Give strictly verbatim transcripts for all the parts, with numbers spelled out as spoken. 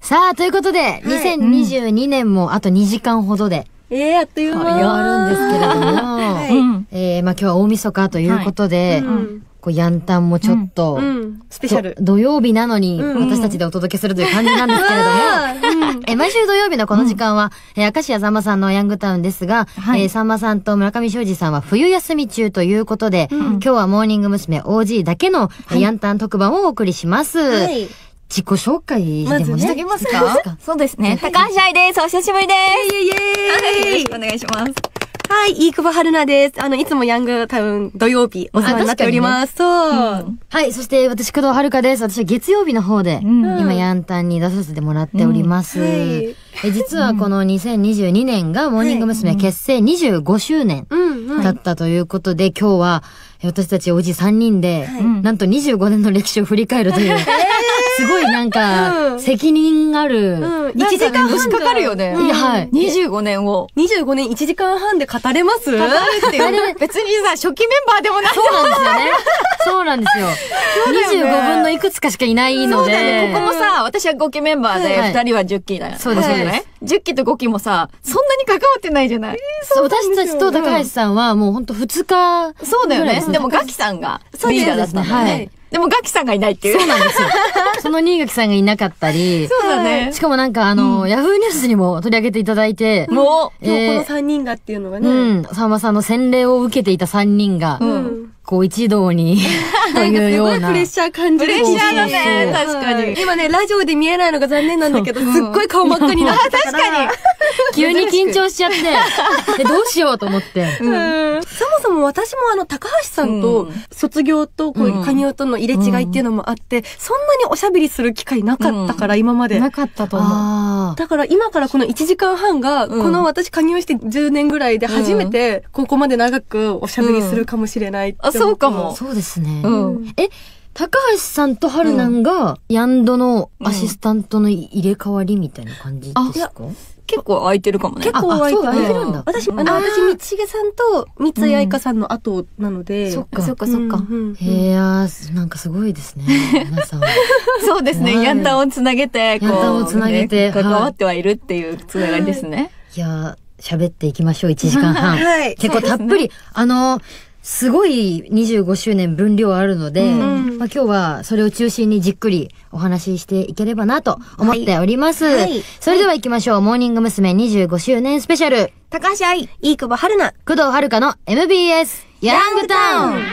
さあ、ということで、にせんにじゅうにねんもあとにじかんほどで、 ええ、あっという間。 終わるんですけれども、 はいえー、まあ今日は大晦日ということで、 うんこうヤンタンもちょっと、 うん、スペシャル。 土曜日なのにうん私たちでお届けするという感じなんですけれども、 うんえ毎週土曜日のこの時間は、えー、明石家さんまさんのヤングタウンですが、 はいえーさんまさんと村上昌司さんは冬休み中ということで、今日はモーニング娘。オージー だけの、えーヤンタン特番をお送りします。 はい。 自己紹介でもね。 まずしときますかしときますそうですね。高橋愛です。お久しぶりです。 イエイイエイよろしくお願いします。 はい、飯久保春菜です。あの、いつもヤングタウン土曜日お世話になっております。そう。 はい、そして私、工藤遥です。私は月曜日の方で、 ん今、ヤンタンに出させてもらっております。 うんはいえ実はこのにせんにじゅうにねんがモーニング娘。結成にじゅうごしゅうねんうん、うん。 だったということで、今日はえ私たちおじさんにんで、なんとにじゅうごねんの歴史を振り返るという、すごいなんか、 うん責任ある、 うん。 いちじかんはんかかるよね。 いやはいにじゅうごねんを。 にじゅうごねんいちじかんはんで語れます語るっていう。別にさ、初期メンバーでもない。 そうなんですよね。そうなんですよ。にじゅうごぶんのいくつかしかいないのそうだね。 で。 ここもさ、私はごきメンバーで、 はいふたりはじゅっきだよ。 そうですそうですね。じゅっきとごきもさ、そんなに関わってないじゃない。 そう私たちと高橋さんはもうほんとふつか。 そうだよね。 ぐらいですねでもガキさんがそうですリーダーだったんだよはいね。でもガキさんがいないっていう。 そうなんですよ。その新垣さんがいなかったり。 そうだね。 しかもなんかあの、ヤフーニュースにも取り上げていただいて、 もう、 今日このえーさんにんがっていうのがうね。 ん、さんまさんの洗礼を受けていたさんにんが、 うん。 こう一堂に、というような。 プレッシャー感じる。 プレッシャーだね。 そう確かに。 今ね、ラジオで見えないのが残念なんだけど、すっごい顔真っ赤になってたから。 確かに。 急に緊張しちゃって、え、どうしようと思って。 うんそもそも私もあの、高橋さんとうん卒業とこう加入との入れ違いっていうのもあって、そんなにおしゃべりする機会なかったから、今まで。 なかったと思う。 ああ。 だから今からこのいちじかんはんが、 うんこの私加入してじゅうねんぐらいで初めて、ここまで長くおしゃべりするかもしれないって思あ、そうかも。 そうですね。 うん。 え、高橋さんと春南が、ヤンドのアシスタントの入れ替わりみたいな感じですか、 結構空いてるかもね。 結構空いてあそう空いてるんだ私、あの、私、道重さんと三井愛香さんの後なので。 そっかそっかそっか。 うんうんうんへえ、あーなんかすごいですね。皆さん。 そうですね。 はいヤンタンをつなげて、こう。 ヤンタンをつなげてね関わってはいるっていうつながりですね。 いやー、喋っていきましょう、いちじかんはん。 はい結構たっぷり、あのー、すごいにじゅうごしゅうねん分量あるので、 んまあ、今日はそれを中心にじっくりお話ししていければなと思っております。 はいはいそれでは行きましょう。モーニング娘。にじゅうごしゅうねんスペシャル。 高橋愛、飯久保春菜。 工藤遥の エムビーエス ヤングタウン。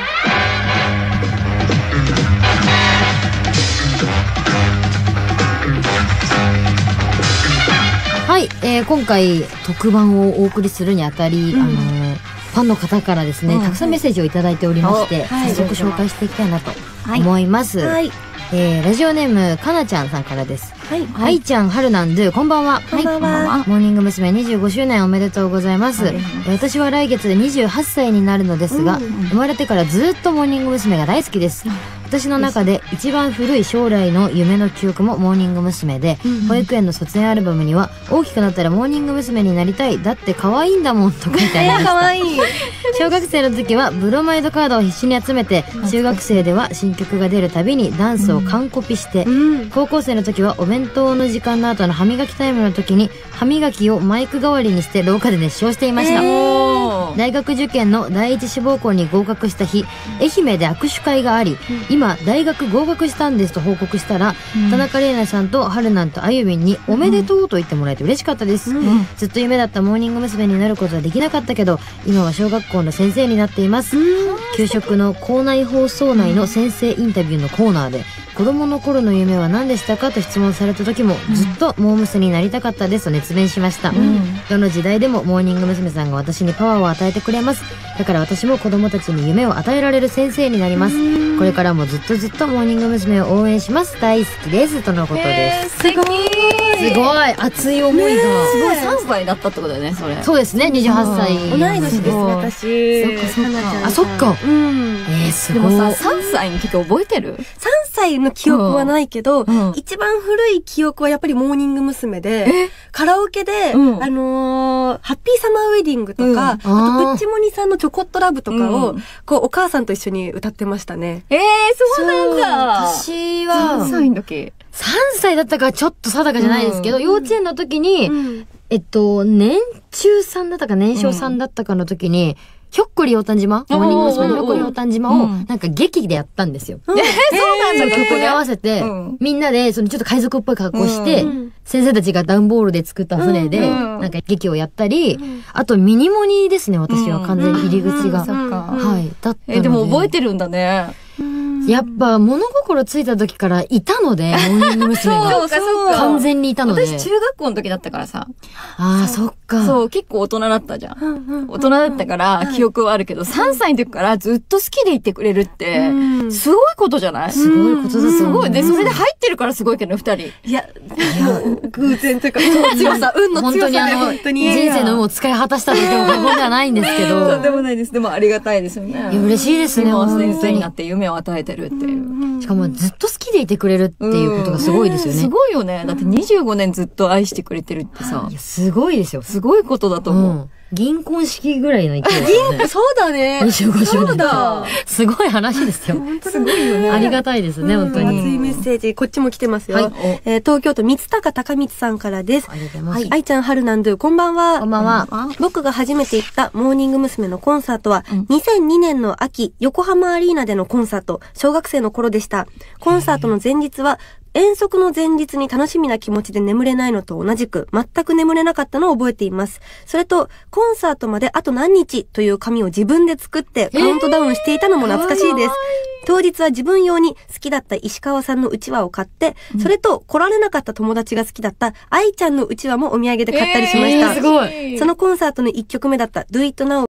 はい、えー、今回特番をお送りするにあたり、 うんあのーファンの方からですね、 うんたくさんメッセージをいただいておりまして、 はい早速紹介していきたいなとはい思います。 はい。 えー、ラジオネームかなちゃんさんからです。 はい。 愛ちゃん、はるなんど、こんばんは。 こんばんはモーニング娘。にじゅうごしゅうねんおめでとうございます。 はいえー私は来月でにじゅうはっさいになるのですが、 うん生まれてからずっとモーニング娘。が大好きです。私の中で一番古い将来の夢の記憶もモーニング娘。で、保育園の卒園アルバムには、大きくなったらモーニング娘。になりたい、だって可愛いんだもんと書いてありました。 かわいい。 小学生の時はブロマイドカードを必死に集めて、中学生では新曲が出るたびにダンスを完コピして、 うん。 高校生の時はお弁当の時間の後の歯磨きタイムの時に歯磨きをマイク代わりにして廊下で熱唱していました、 おー。 大学受験の第一志望校に合格した日、愛媛で握手会があり、今大学合格したんですと報告したら、田中玲奈さんと春南とあゆみんにおめでとうと言ってもらえて嬉しかったです、 んずっと夢だったモーニング娘。になることはできなかったけど、今は小学校の先生になっています、給食の校内放送内の先生インタビューのコーナーで、子供の頃の夢は何でしたかと質問された時も、ずっとモー娘になりたかったですと熱弁しました、どの時代でもモーニング娘。さんが私にパワーを与えてくれます。だから私も子供たちに夢を与えられる先生になります。これからもずっとずっとモーニング娘。を応援します。大好きですとのことです。 素敵。 すごい熱い思いが、 すごいさんさいだったってことだよね、それ。 そうですね、にじゅうはっさい同い年です、 すごい私。 そっかそっかかなちゃんあそっかうん。 えー、すごいでもさ、さんさいの時覚えてるさんさいの記憶はないけど、 うんうん一番古い記憶はやっぱりモーニング娘。で、カラオケで、 うんあのーハッピーサマーウェディングとか、 うんあと、プッチモニさんのチョコットラブとかを、 うんこう、お母さんと一緒に歌ってましたね。 ええー、そうなんだ。 私さんは、 さいの時。 さんさいだったかちょっと定かじゃないですけど、幼稚園の時に、えっと、年中さんだったか年少さんだったかの時に、ひょっこりおうたん島モーニング娘。のひょっこりおうたん島を、なんか劇でやったんですよ。 えー、そうなんだ。 曲に合わせて、みんなで、そのちょっと海賊っぽい格好して、先生たちが段ボールで作った船で、なんか劇をやったり、あとミニモニですね、私は完全に入り口が。はい。だったので。 え、でも覚えてるんだね。 やっぱ物心ついた時からいたので、モーニング娘。が。 そうかそうか。 完全にいたので。 私中学校の時だったからさ。 ああ、そっか。 そう、結構大人だったじゃん。大人だったから記憶はあるけど、さんさいの時からずっと好きでいてくれるって、すごいことじゃない？ すごいことだすごい。で、それで入ってるからすごいけどね、二人。 いや、もう、偶然というか、強さ、運の強さ。 本当にあの、本当に人生の運を使い果たしたと言っても過言ではないんですけど。 とんでもないです。でもありがたいですよね。 いや、嬉しいですね、 本当に。先生になって夢を与えてるっていう。 しかもずっと好きでいてくれるっていうことがすごいですよね。 すごいよね。だってにじゅうごねんずっと愛してくれてるってさ。 いや、すごいですよ。 すごいことだと思う。 銀婚式ぐらいの勢いですね。 そうだね。 にじゅうごしゅうねん。 そうだ。 すごい話ですよ。 すごいよね。 ありがたいですね、本当に。 熱いメッセージ、こっちも来てますよ。はい、えー、東京都三鷹高光さんからです。 ありがとうございます。 はい、愛ちゃん、春なんど、こんばんは。 こんばんは。 僕が初めて行ったモーニング娘。のコンサートは、うん、にせんにねんの秋、横浜アリーナでのコンサート、小学生の頃でした。コンサートの前日は、遠足の前日に楽しみな気持ちで眠れないのと同じく、全く眠れなかったのを覚えています。それと、コンサートまであと何日という紙を自分で作ってカウントダウンしていたのも懐かしいです。当日は自分用に好きだった石川さんのうちわを買って、それと来られなかった友達が好きだった愛ちゃんのうちわもお土産で買ったりしました。 えー、すごい。 そのコンサートのいっきょくめだった Do It Now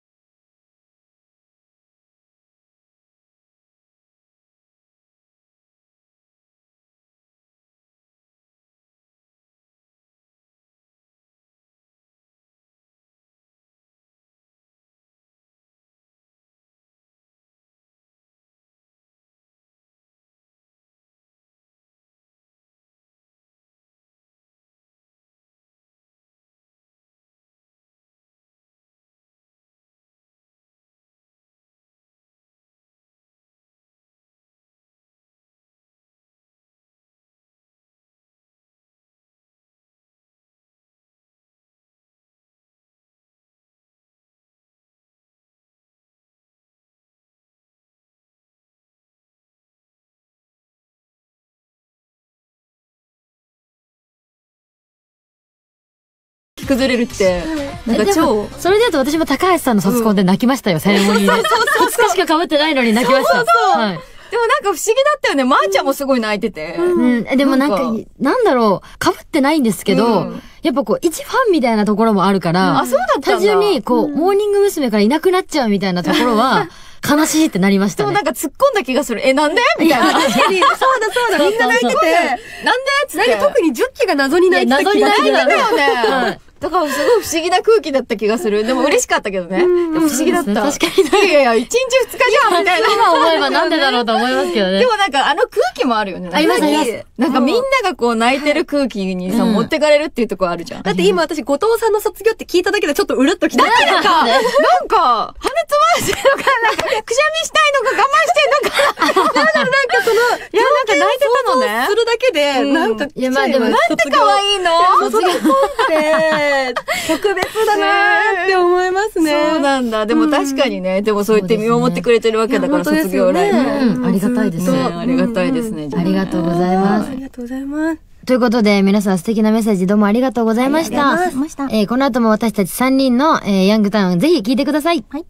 崩れるって、なんか超。 それで言うと私も高橋さんの卒コンで泣きましたよ、セレモニーで。ふつかしか被ってないのに泣きました。 そうそう。はい。でもなんか不思議だったよね。まーちゃんもすごい泣いてて。 うん。でもなんか、なんだろう、被ってないんですけど、やっぱこう、一ファンみたいなところもあるから、 あ、そうだったんだ。 単純にこう、モーニング娘。からいなくなっちゃうみたいなところは、悲しいってなりましたね。 でもなんか突っ込んだ気がする。え、なんでみたいな。 確かに、そうだそうだ、みんな泣いてて。なんでつって。特にじゅっきが謎に泣いてた気がする。 謎に泣いてたよね。だからすごい不思議な空気だった気がする。でも嬉しかったけどね。不思議だった。 確かに。 いやいや、一日二日じゃんみたいな。 今思えばなんでだろうと思いますけどね。 でもなんかあの空気もあるよね。 ありますあります。 なんかみんながこう泣いてる空気にさ、持ってかれるっていうところあるじゃん。 だって今私、後藤さんの卒業って聞いただけでちょっとうるっときた。 なんか、なんか、鼻つましてるのか、なんか、くしゃみしたいのか我慢してんのか。なんかその、いや、なんか泣いてたのね。するだけで、なんか、 いや、まあでも、 なんて可愛いの卒業って、特別だなーって思いますね。 そうなんだ。でも確かにね、でもそう言って見守ってくれてるわけだから、卒業ライブ。 ありがたいですね。 ありがたいですね。 ありがとうございます。 ありがとうございます。 ということで、皆さん素敵なメッセージどうもありがとうございました。 ありがとうございました。 えー、この後も私たちさんにんの、えー、ヤングタウンぜひ聞いてください。はい。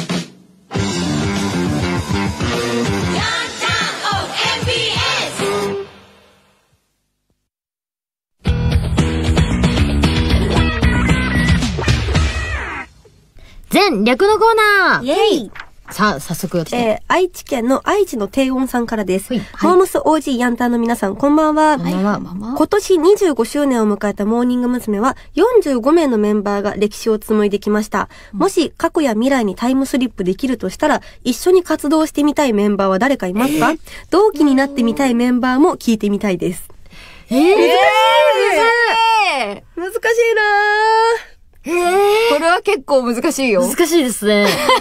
全略のコーナーイェイさあ、早速。 えー、愛知県の愛知の低音さんからです。はい、モームス オージー ヤンタンの皆さん、こんばんは。 こんばんは。 今年にじゅうごしゅうねんを迎えたモーニング娘。はよんじゅうごめいのメンバーが歴史を紡いできました。うん、もし過去や未来にタイムスリップできるとしたら、一緒に活動してみたいメンバーは誰かいますか？えー、同期になってみたいメンバーも聞いてみたいです。 えー、難しい、 えー、難しいなー。 えー、これは結構難しいよ。 難しいですね。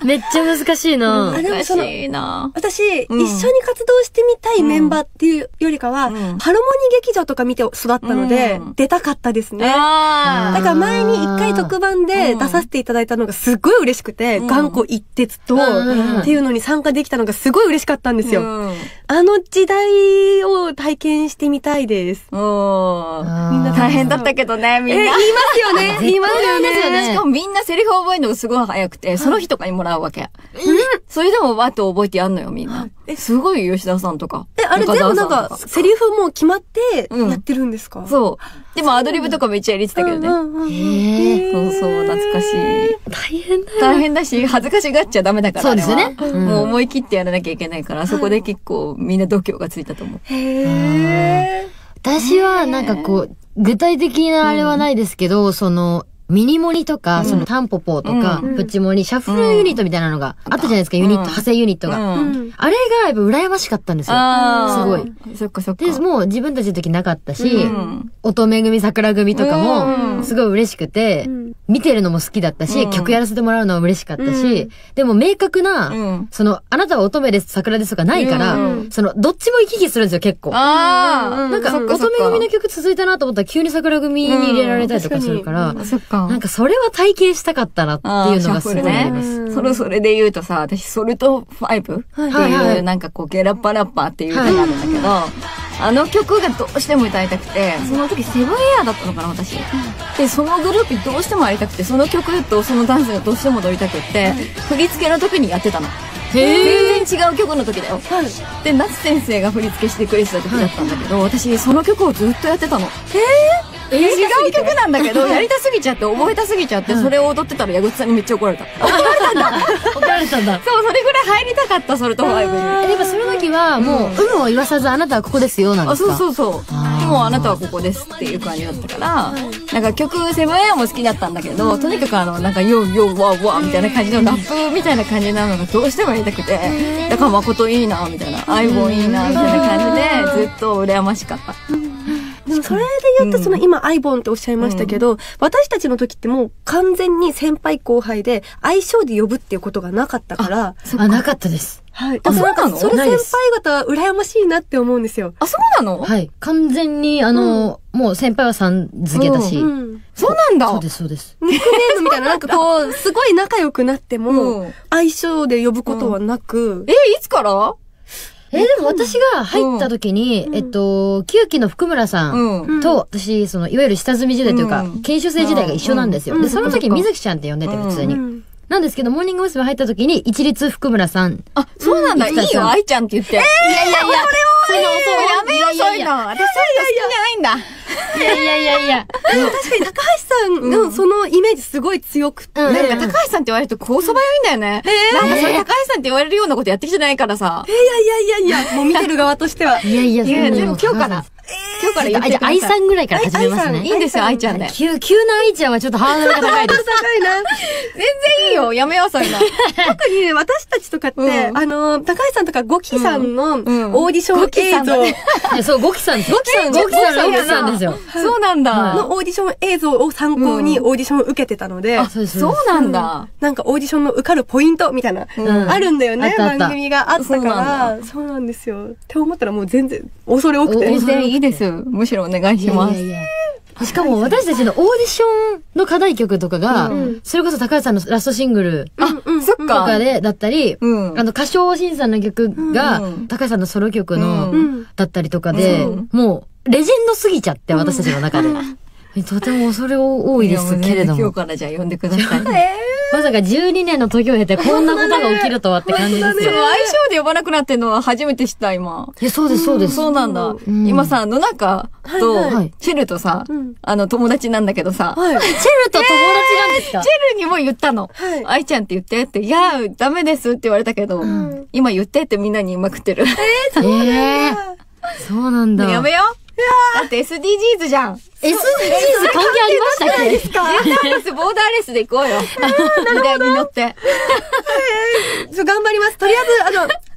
めっちゃ難しいな。 あでもその難しいな。 私、 うん一緒に活動してみたいメンバーっていうよりかは、 うんハロモニ劇場とか見て育ったので、 うん出たかったですね。 あだから前に一回特番で出させていただいたのがすっごい嬉しくて、 うん頑固一徹と、 うんっていうのに参加できたのがすごい嬉しかったんですよ。 うんあの時代を体験してみたいです。 おーみんな大変だったけどね、みんえ、言いな。 ますよね。言いますよね。 ですよねしかもみんなセリフ覚えるのがすごい早くて、その日とかにもらうわけ。それでもわっと覚えてやんのよ、みんな。すごい吉田さんとか。 え、あれ全部なんか、 中澤さとセリフもう決まってうんやってるんですか？ そう。でもアドリブとかめっちゃやりてたけどね。 うんうんうんへそうそう、懐かしい。 大変だよ。 大変だし、恥ずかしがっちゃダメだから。 そうですよねあれはうんもう思い切ってやらなきゃいけないから、そこで結構みんな度胸がついたと思う。 へー。 私はなんかこう、具体的なあれはないですけど、その、ミニモニとか、そのタンポポとか、 うんプチモニ、シャッフルユニットみたいなのがあったじゃないですか、ユニット、 うん派生ユニットが。 うんあれがやっぱ羨ましかったんですよ。 あーすごい。 そっかそっか。 で、もう自分たちの時なかったし、 うん乙女組、桜組とかうんも、すごい嬉しくて、 うん見てるのも好きだったし、 うん曲やらせてもらうのも嬉しかったし、 うんでも明確な、 うんその、あなたは乙女です、桜ですとかないから、 うんその、どっちも行き来するんですよ、結構。 ああ、 なんか、 そっ乙そっ女組の曲続いたなと思ったら急に桜組に入れられたりとかするから、 うんそっか。 なんかそれは体験したかったなっていうのがすごいあります。 うんそれそれで言うとさ、私、ソルトファイブってはいはいはいいう、なんかこう、ゲラッパラッパーっていうのがあるんだけど、あの曲がどうしても歌いたくて、その時セブンエアだったのかな、私。で、そのグループにどうしても会いたくて、その曲とそのダンスがどうしても踊りたくって、振り付けの時にやってたの。全然違う曲の時だよ。で、夏先生が振り付けしてくれてた時だったんだけど、私、その曲をずっとやってたの。えー、違う曲なんだけど、やりたすぎちゃって、覚えたすぎちゃって、それを踊ってたら矢口さんにめっちゃ怒られた。 怒られたんだ。 そう、それぐらい入りたかった、ソルトファイブに。 え、でもその時は、もう、有無を言わさず、あなたはここですよ、なんであ、 すか？ そうそうそう。もうあなたはここですっていう感じだったから、なんか曲、セブンエアも好きだったんだけど、とにかくあの、なんか、ヨーヨーワーワーみたいな感じのラップみたいな感じなのがどうしてもやりたくて、だから誠いいな、みたいな、相棒いいな、みたいな感じで、ずっと羨ましかった。 でもそれで言うと、その今、アイボンっておっしゃいましたけど、私たちの時ってもう完全に先輩後輩で、愛称で呼ぶっていうことがなかったから、 あ、なかったです。 はい。 あだからそうなのそれ先ないです輩方、羨ましいなって思うんですよ。 あ、そうなのはい。完全に、あの、もう先輩はさん付けだし。 うん。 そうなんだ。 そうです、そうです。 ニックネームみたいな、なんかこう、すごい仲良くなってうもん、 愛称で呼ぶことはなくえ、、いつからえ、でも私が入った時に、えっと、旧期の福村さうんん。 と、私、その、いわゆる下積み時代というかうん、 研修生時代が一緒なんですよ。 うんで、その時、 うん水木ちゃんって呼んでて、 うん普通に。 うんなんですけど、モーニング娘。入った時に、一律福村さん。 あ、そうなんだ。いいよ、愛ちゃんって言って。えー、いやいやいや、それを、やめよう、そういうの。私そういうの好きじゃないんだ。 いやいやいやいや。 でも確かに高橋さんのそのイメージすごい強くて、 うんなんか、高橋さんって言われると、こうそばよいんだよね。なんか、それ高橋さんって言われるようなことやってきてないからさ。 いやいやいやいやいや、もう見てる側としては。 いやいや、 いや、 そんなでも今日から、今日から言ってじゃあ、愛ください。 さんぐらいから始めますね。 いいんですよ、愛ちゃんで。 急、急な愛ちゃんはちょっとハードルが高いです。 高いな。 全然いいよ、やめよう、そういうの。 特にね、私たちとかって、 うんあの、高橋さんとかゴキさんのオんーディションゴキさ映像んだねいやそう、ゴキさんです。ゴキさんゴキさん、 ゴキさんゴキさんですよ。 そうなんだ。 のオーディション映像を参考にオーディションを受けてたので、 あ、そうです。 そうですなんだ。 なんかオーディションの受かるポイントみたいな、 うんあるんだよね、 あったあった番組があったそうからな、 そうなんですよ。って思ったらもう全然、恐れ多くて。 全然いいです。むしろお願いします。 いやいやいやしかも私たちのオーディションの課題曲とかが、 うんそれこそ高橋さんのラストシングルあ、そっとか。 かで、だったり、 うんあの歌唱審査の曲が、 うん高橋さんのソロ曲の、 うんだったりとかで、 うんもう、レジェンドすぎちゃって、私たちの中で。とても恐れ多いですけれども。 今日からじゃあ呼んでください。 まさかじゅうにねんの時を経てこんなことが起きるとはって感じですよ。 その相性で呼ばなくなってんのは初めて知った、今。 いや、そうです、そうです。 そうなんだ。 ん今さ、野中とはいはい、 チェルとさうん、 あの、友達なんだけどさ、 はい。 チェルと友達なんですか、 チェルにも言ったの。 はい愛ちゃんって言ってって、いや、ダメですって言われたけど、 ん今言ってってみんなに言いまくってる。 ええそうなんだ。 やめよだって エスディージーズじゃん。 エスディージーズ関係ありましたっけジェンダーレス、ボーダーレスで行こうよ。時代に乗って。 そう頑張ります。とりあえず、あの、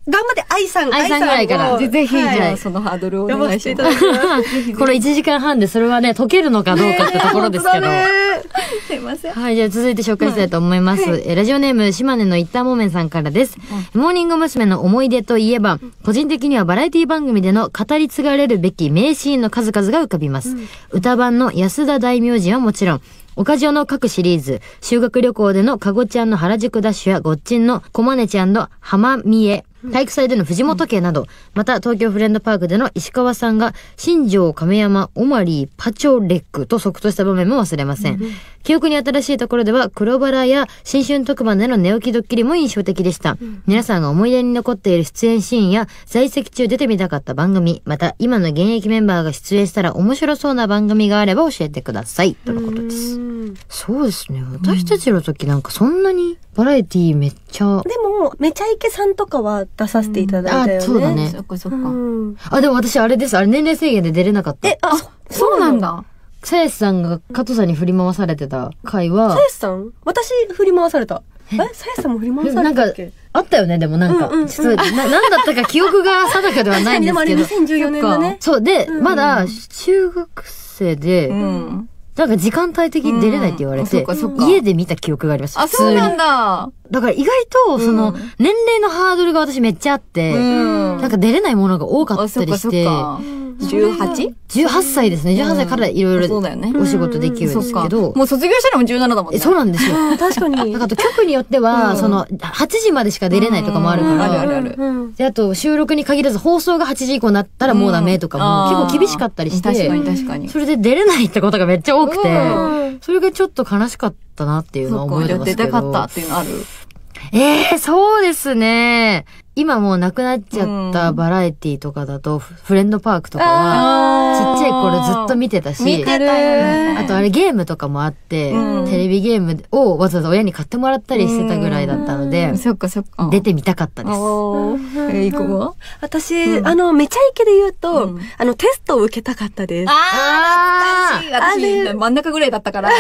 頑張って、愛さん、 愛さんぐらいからをぜぜひ、じはいゃあそのハードルをおやば願いします。 せていただきます。 このいちじかんはんでそれはね、解けるのかどうかってところですけど。 ねすいません。 はい、じゃあ続いて紹介したいと思います。えラジオネーム、島根のいったもめんさんからです。モーニング娘。の思い出といえば、個人的にはバラエティ番組での語り継がれるべき名シーンの数々が浮かびます。歌版の安田大名人はもちろん、オカジオの各シリーズ、修学旅行でのかごちゃんの原宿ダッシュやごっちんのこまねちゃんの浜見え、体育祭での藤本家など、また東京フレンドパークでの石川さんが新庄亀山オマリーパチョレックと即答した場面も忘れません。記憶に新しいところでは黒バラや新春特番での寝起きドッキリも印象的でした。皆さんが思い出に残っている出演シーンや在籍中出てみたかった番組、また今の現役メンバーが出演したら面白そうな番組があれば教えてください。とのことです。そうですね。私たちの時なんかそんなにバラエティめっちゃ。 でも、めちゃイケさんとかは出させていただいたよね。 あ、そうだね。 そっかそっか。 うんあ、でも私あれです。あれ年齢制限で出れなかった。 え、あ、 そうなんだ。 さやしさんが加藤さんに振り回されてた回はさ、やしさん私振り回された。え、さやしさんも振り回さなんかれたっけ、 あったよね、でもなんか。 うんうんうんちょっと、な、なんだったか記憶が定かではないんですけど。 確かにでもあれにせんじゅうよねんだね。 そう、で、 うんまだ、中学生で、 うん。 なんか時間帯的に出れないって言われて、 うんあそっかそっか家で見た記憶があります。 あ、 普通に。 そうなんだ。 だから意外と、その、 うん年齢のハードルが私めっちゃあって、 うんなんか出れないものが多かあ、 ったそっかそっりして、 か。じゅうはち? じゅうはっさいですね。じゅうはっさいからいろいろそうだよね。 お仕事できるんですけど、 もう卒業したらもうじゅうななだもんね。 えそうなんですよ。 うん、確かに。 なんかあと局によっては、 うんその、はちじまでしか出れないとかもあるから、 うんあるあるあるうんで、あと収録に限らず放送がはちじ以降になったらもうダメとかも結構厳しかったりして、 確かに確かに。 それで出れないってことがめっちゃ多くて、 うんそれがちょっと悲しかったなっていうのはそっか、 思いじゃあますけど。 出たかったっていうのある？ ええー、そうですね。今もうなくなっちゃったバラエティとかだと、フレンドパークとかは、ちっちゃい頃ずっと見てたし、 見てたよね。 あとあれゲームとかもあって、 うんテレビゲームをわざわざ親に買ってもらったりしてたぐらいだったので、 そっかそっか。 出てみたかったです。 おー。え、いこは私、あの、めちゃイケで言うと、 うんあの、テストを受けたかったです。 あー、懐かしい。 あれ私、真ん中ぐらいだったから。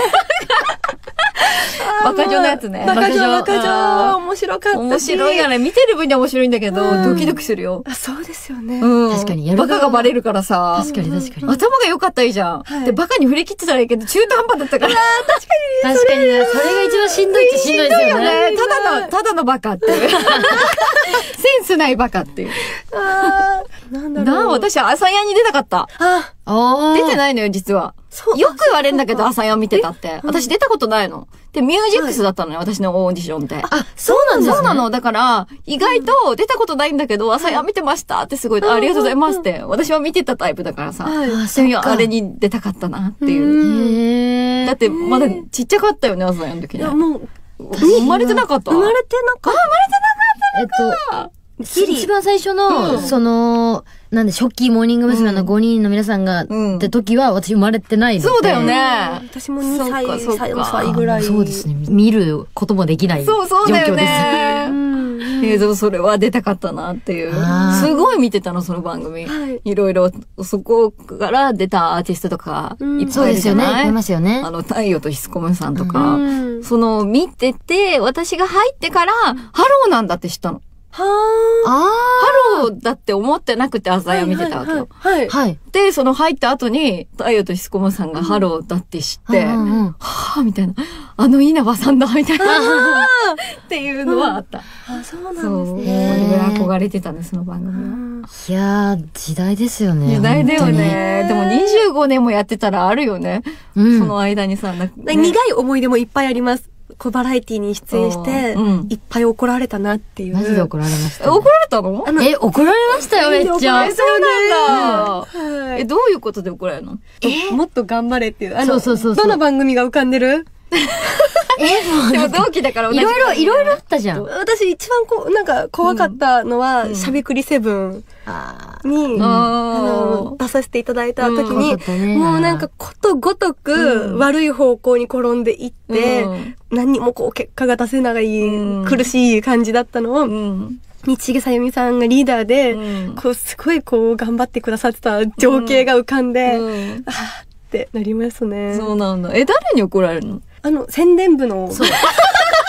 バカ女のやつね。 バカ女、バカあ女、面白かったし。 ー面白いよね。見てる分には面白いんだけど、ドキドキするよ。 あ、そうですよね。 うん。 確かにやるバ側カがバレるからさ。 確かに確かに。 頭が良かったらいいじゃん。 はいで、バカに振り切ってたらいいけど、中途半端だったから。 確かにね、それが一番しんどいっちゃしんどいですよね。 ただの、ただのバカっていう。センスないバカっていう。 あーなんだろう。 なあ、私、朝やに出たかった。 あ、 あ出てないのよ、実は。 そうよく言われるんだけど、朝や見てたって。私出たことないの。で、ミュージックスだったのよ、私のオーディションって。 あ、そうなんですね。 そうなの。だから、意外と出たことないんだけど、朝や見てましたってすごい、ありがとうございますって。私は見てたタイプだからさ。 はいあ、 でそっか。 もあれに出たかったなっていう。 へー。 だって、まだちっちゃかったよね、朝やの時ねいや、。もう、 生まれてなかった。 生まれてなかっえっと、一番最初の、その、なんで、初期モーニング娘。のごにんの皆さんが、 うんって時は私生まれてないので。 そうだよね。 た。私もにさい、 そっかそっかさんさいぐらい。 そうですね。見ることもできない状況です。 そうそうだようね。 ん。 映像それは出たかったなっていうあ。ーすごい見てたの、その番組。 はいいろいろ、そこから出たアーティストとか、 うんいっぱいいるそうですよね。 じゃないいいますよねあ。の、太陽とひすこむさんとか、 うんその、見てて、私が入ってから、ハローなんだって知ったの。 はあハローだって思ってなくて朝や見てたわけよ。 はい。 あ。はい。 で、その入った後に、太陽とひすこむさんがハローだって知って、 うんうんうんはぁ、みたいな。あの稲葉さんだ、みたいな。っていうのはあった。 あ、そうなんですそう。 ね。 それぐらい憧れてたね、その番組は。 いやー、時代ですよね。 時代だよね。でもにじゅうごねんもやってたらあるよね。 本当に。うん。 その間にさ、なね苦い思い出もいっぱいあります。こうバラエティに出演して、 うんいっぱい怒られたなっていう。 マジで怒られましたね。 え怒られたのあのえ、怒られましたよ、めっちゃ。 え、そうなんだ。 はいえ、どういうことで怒られるの？ もっと頑張れっていう。あの、 そうそうそうそうどの番組が浮かんでるえ、もうでも同期だから同じいろいろ、いろいろあったじゃん。 私一番こう、なんか怖かったのは、しゃべくりセブンあに、 ああの、 ー出させていただいた時に、 うん怖かったねもうなんかことごとく悪い方向に転んでいって、 うん何にもこう結果が出せない、 うん苦しい感じだったのを、 うん。 日毛さゆみさんがリーダーで、 うんこうすごいこう頑張ってくださってた情景が浮かんで、 うんあーってなりますね。 そうなんだ。え、誰に怒られるの？ あの、宣伝部の、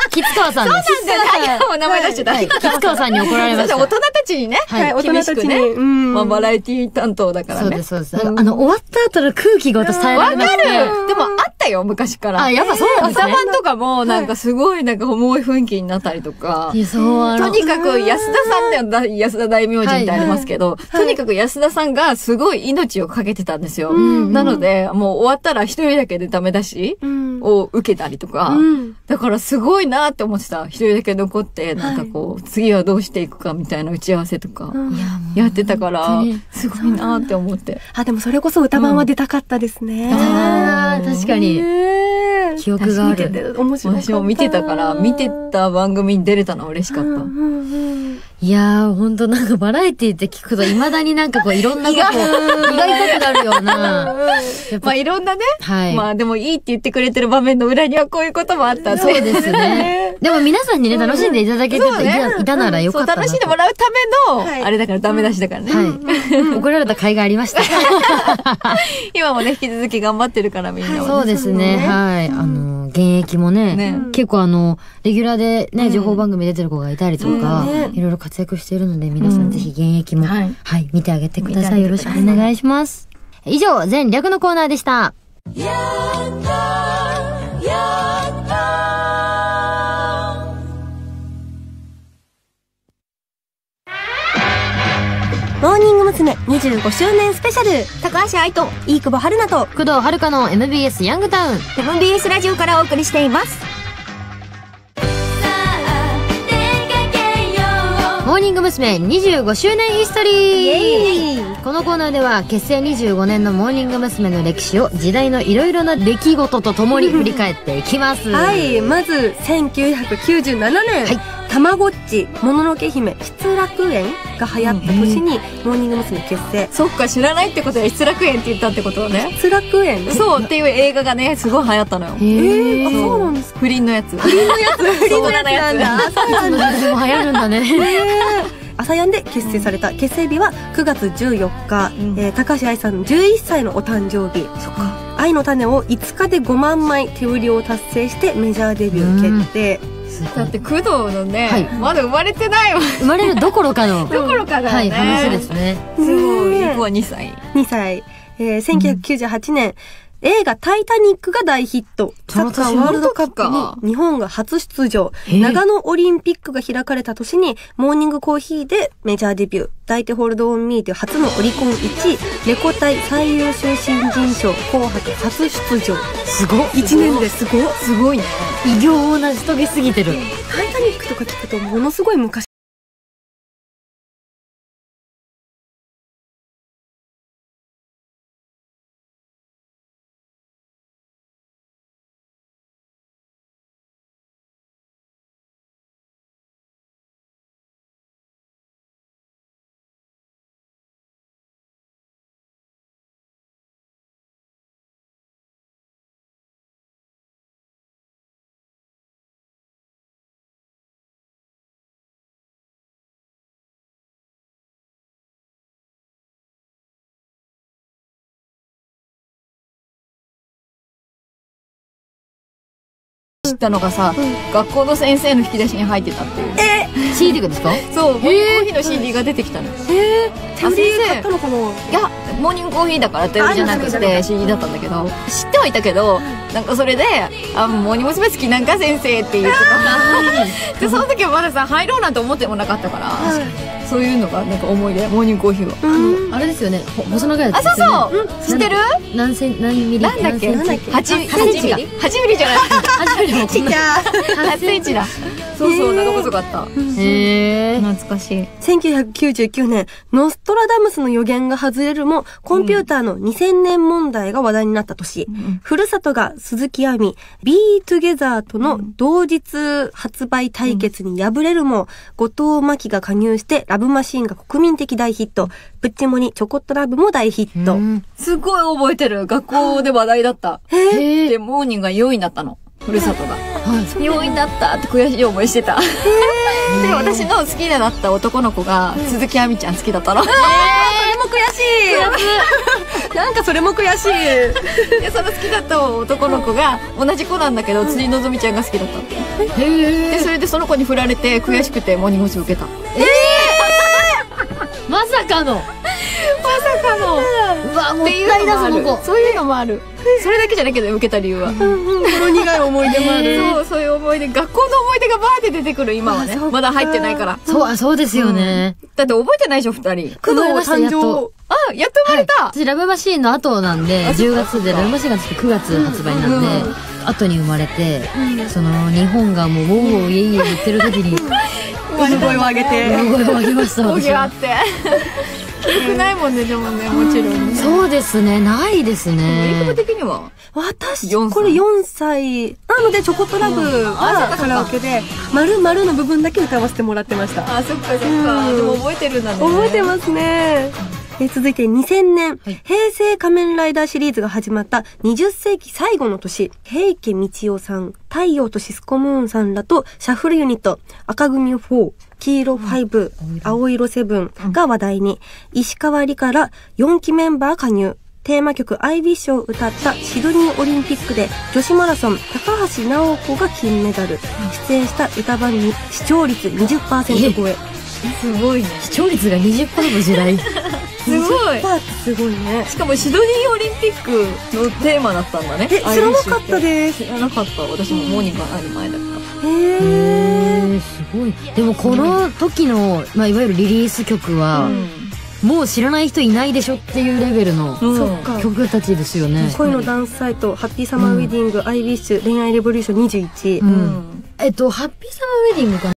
吉川さんです。 そうなんだよ。もう名前出しちゃった。 はい、吉川さんに怒られました。 大人たちにね。 はい、大人たちに。 うん。まあ、バラエティ担当だからね。 そうです、そうです。あの、終わった後の空気が私耐えられなくて。 わかる。でも、あったよ、昔から。 あ、やっぱそうなんですね。 朝晩とかも、なんかすごい、なんか重い雰囲気になったりとか。 そう、 とにかく、安田さんって、安田大名人ってありますけど、とにかく安田さんがすごい命をかけてたんですよ。なので、もう終わったら一人だけでダメ出しを受けたりとか。だからすごいなって思ってた。一人だけ残って、なんかこう、次はどうしていくかみたいな打ち合わせとか、やってたから、すごいなって思って。 あ、でもそれこそ歌版は出たかったですね。 ああ、確かに。記憶がある。 面白い。 私も見てたから、見てた番組に出れたのは嬉しかった。 いやー、ほんとなんかバラエティって聞くと未だになんかこういろんなことを胃が痛くなるような。 まあいろんなね。 はい。 まあでもいいって言ってくれてる場面の裏にはこういうこともあったんで。 そうですね。でも皆さんにね、楽しんでいただけていたならよかったな。 そう、楽しんでもらうための、あれだからダメ出しだからね。 はい。怒られた甲斐がありました。 今もね、引き続き頑張ってるからみんなは。 そうですね。はい。あの、現役もね、結構あの、レギュラーでね、情報番組出てる子がいたりとか、いろいろ活躍しているので、皆さんぜひ現役も、はい、見てあげてください。よろしくお願いします。以上、全略のコーナーでした。やったやったモーニング娘。にじゅうごしゅうねんスペシャル、 高橋愛と飯久保春菜と工藤遥の エムビーエス ヤングタウンエムビーエス ラジオからお送りしています。 モーニング娘。にじゅうごしゅうねんヒストリー。このコーナーでは結成にじゅうごねんのモーニング娘。の歴史を時代のいろいろな出来事とともに振り返っていきます。 はい、まずせんきゅうひゃくきゅうじゅうななねん、はい、たまごっちもののけ姫失楽園が流行った年にモーニング娘。結成。 そっか、知らないってことは失楽園って言ったってことはね。 失楽園そうっていう映画がね、すごい流行ったのよ。 えー、あ、そうなんですか。 不倫のやつ。 不倫のやつ。不倫のやつなんだ。 そうなんだ。でも流行るんだね。 朝やんで結成された。結成日はくがつじゅうよっか、うん、えー、高橋愛さんのじゅういっさいのお誕生日。そっか。愛の種をいつかでごまんまい手売りを達成してメジャーデビュー決定。 だって工藤のね、はい、まだ生まれてないわ。 生まれるどころかのどころかだね、 はい、話ですね。 すごい。ゆうこはにさい。 にさい。えー、せんきゅうひゃくきゅうじゅうはちねん、うん、映画タイタニックが大ヒット。サッカーワールドカップに日本が初出場。長野オリンピックが開かれた年にモーニングコーヒーでメジャーデビュー。抱いてホールドオンミーで初のオリコンいちい。レコ大最優秀新人賞紅白初出場。 すごい。 いちねんですごい。 すごいね。 偉業を成し遂げすぎてる。 タイタニックとか聞くとものすごい昔。 知ったのがさ、うん、学校の先生の引き出しに入ってたっていう。 えー、シーディー がですか？ そう、モーニングコーヒーの シーディー が出てきたの。 えー、手売り買ったのかな？いや、モーニングコーヒーだから手売りじゃなくて シーディー だったんだけど、知ってはいたけど、なんかそれで、あ、モーニング娘。好きなんか先生って言ってた。で、その時はまださ、入ろうなんて思ってもなかったから、そういうのがなんか思い出、モーニングコーヒーは。あれですよね、細長いやつ。 あ、そうそう。知ってる？ 何セン、何ミリ？ なんだっけ？はちミリ？ はちミリじゃない。はちミリもちっちゃい。はちセンチだ。そうそう、長細かった。へー。懐かしい。 せんきゅうひゃくきゅうじゅうきゅうねん、ノストラダムスの予言が外れるも、コンピューターのにせんねん問題が話題になった年、うん、ふるさとが鈴木亜美、Be Together との同日発売対決に敗れるも、後藤真希が加入してラブマシーンが国民的大ヒット、プッチモニチョコットラブも大ヒット。 すごい覚えてる。学校で話題だった。 へー。 で、モーニングがよんいになったの。 ふるさとが。 はい。 病院だったって悔しい思いしてた。で、私の好きだった男の子が、鈴木亜美ちゃん好きだったの。 それも悔しい。なんかそれも悔しい。 で、その好きだった男の子が、同じ子なんだけど、辻希美ちゃんが好きだったって。 へで、それでその子に振られて、悔しくてモーニング娘。受けた。 まさかの。 まさかの。 うわ、もっっていうたいな、 のもあるその子。 そういうのもある。それだけじゃないけど、受けた理由は。 ほろ苦い思い出もある。 そう、そういう思い出、学校の思い出がバーって出てくる、今はね。まだ入ってないから。 そう、あ、そうですよね。 だって覚えてないでしょ、二人。 工藤誕やっと生。 あ、やっと生まれた。 私、ラブマシーンの後なんで、じゅうがつで、ラブマシーンがつってくがつ発売なんで、後に生まれて、その、日本がもう、ウォーウォーイエイエイ言ってる時に、 産声を上げて。 産声を上げました、私は。 講義があって。記憶ないもんね、でもね、もちろんね。 そうですね、ないです英ね語。的には私、 よんさいこれよんさい。なので、チョコトラブはカラオケで、丸々の部分だけ歌わせてもらってました。 あ、そっかそっか。 うんでも覚えてるんだね。 覚えてますね。え続いてにせんねん、 はい平成仮面ライダーシリーズが始まったにじゅっせいき最後の年、平家道夫さん、太陽とシスコムーンさんらとシャッフルユニット、赤組フォー、黄色ファイブ、青色セブンが話題に、石川里からよんきメンバー加入。テーマ曲アイビッシュを歌ったシドニーオリンピックで女子マラソン高橋直子が金メダル。出演した歌番に視聴率 にじゅっパーセント 超え。 すごいね。 視聴率が にじゅっパーセント の時代。 すごい。 パーってすごいね。 しかもシドニーオリンピックのテーマだったんだね。 え、知らなかったです。 知らなかった。私もモーニングがある前だった。 へへー。 ー、すごい。でもこの時の、まあ、いわゆるリリース曲は、もう知らない人いないでしょっていうレベルのうんそっか。 曲たちですよね。 恋のダンスサイト、ハッピーサマーウェディング、アイビッシュ、恋愛レボリューションにじゅういちい。 う。 うんん。 えっと、ハッピーサマーウェディングかな。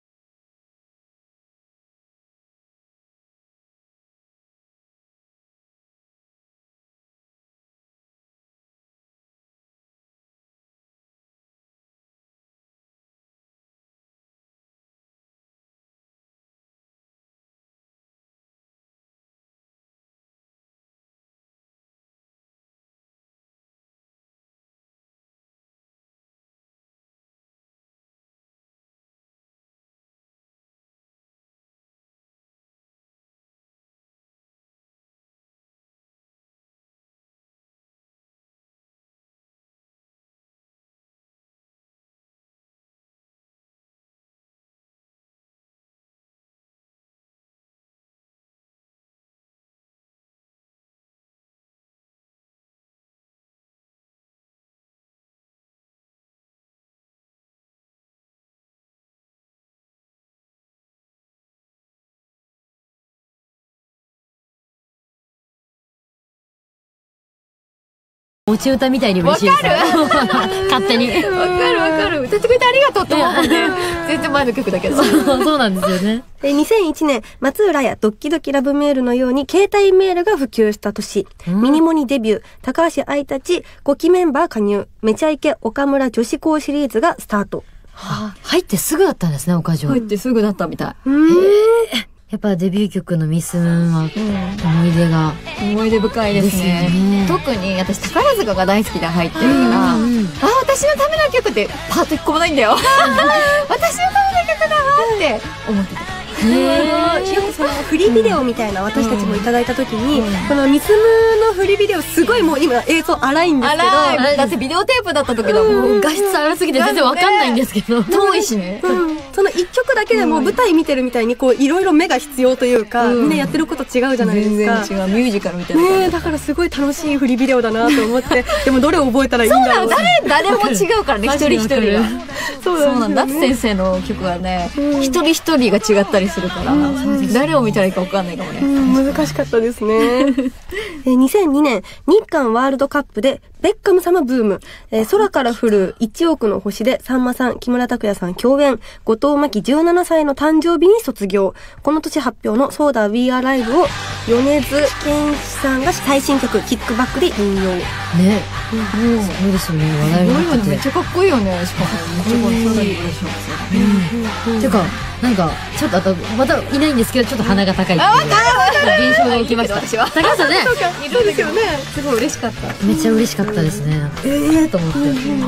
持ち歌みたいに嬉しいですよ。勝手に。 わかるわかる。歌ってくれてありがとうって思うもんね。全然前の曲だけど。 そうなんですよね。 えにせんいちねん、松浦やドッキドキラブメールのように携帯メールが普及した年、 うんミニモニデビュー、高橋愛たちごきメンバー加入、めちゃイケ岡村女子校シリーズがスタート。 はあ、入ってすぐだったんですね、岡城。 入ってすぐだったみたい。 やっぱデビュー曲のミスムーンは思い出が。 思い出深いですね。 ですよね特に私宝塚が大好きで入ってるから、 うんうんあ、私のための曲ってパートいっこもないんだよ。私のための曲だわって思ってた。 よくそのフリービデオみたいな私たちもいただいた時に、このミスムのフリービデオすごいもう今映像荒いんですけど、 荒い。だってビデオテープだった時だもん。 画質荒すぎて全然わかんないんですけど。 遠いしね。 うんその一曲だけでも舞台見てるみたいにこういろいろ目が必要というか、 うんみんなやってること違うじゃないですか。 全然違う。ミュージカルみたいな。 ねえ、だからすごい楽しいフリービデオだなと思って、でもどれを覚えたらいいんだろう。 誰、誰も違うからね、一人一人が。 そうそうなんだ。 ですよね先生の曲はね、一人一人が違ったりするから、誰を見たらいいか分かんないかもね。 うん難しかったですね。えーにせんにねん、日韓ワールドカップでベッカム様ブーム、えー空から降るいちおくの星でさんまさん、木村拓哉さん共演、後藤真希じゅうななさいの誕生日に卒業。この年発表のソーダ We Are Live を米津玄師さんが最新曲キックバックで引用。 ね。そうですよね、話題すごいよね。 になってて。 めっちゃかっこいいよね。しかも、めっちゃかっこいいでしょ。 てか、 なんかちょっとあとまたいないんですけどちょっと鼻が高いっていう現象が起きました。 私は高橋さんね、 そうですよね。 すごい嬉しかった。 めっちゃ嬉しかったですね。ええーと思って、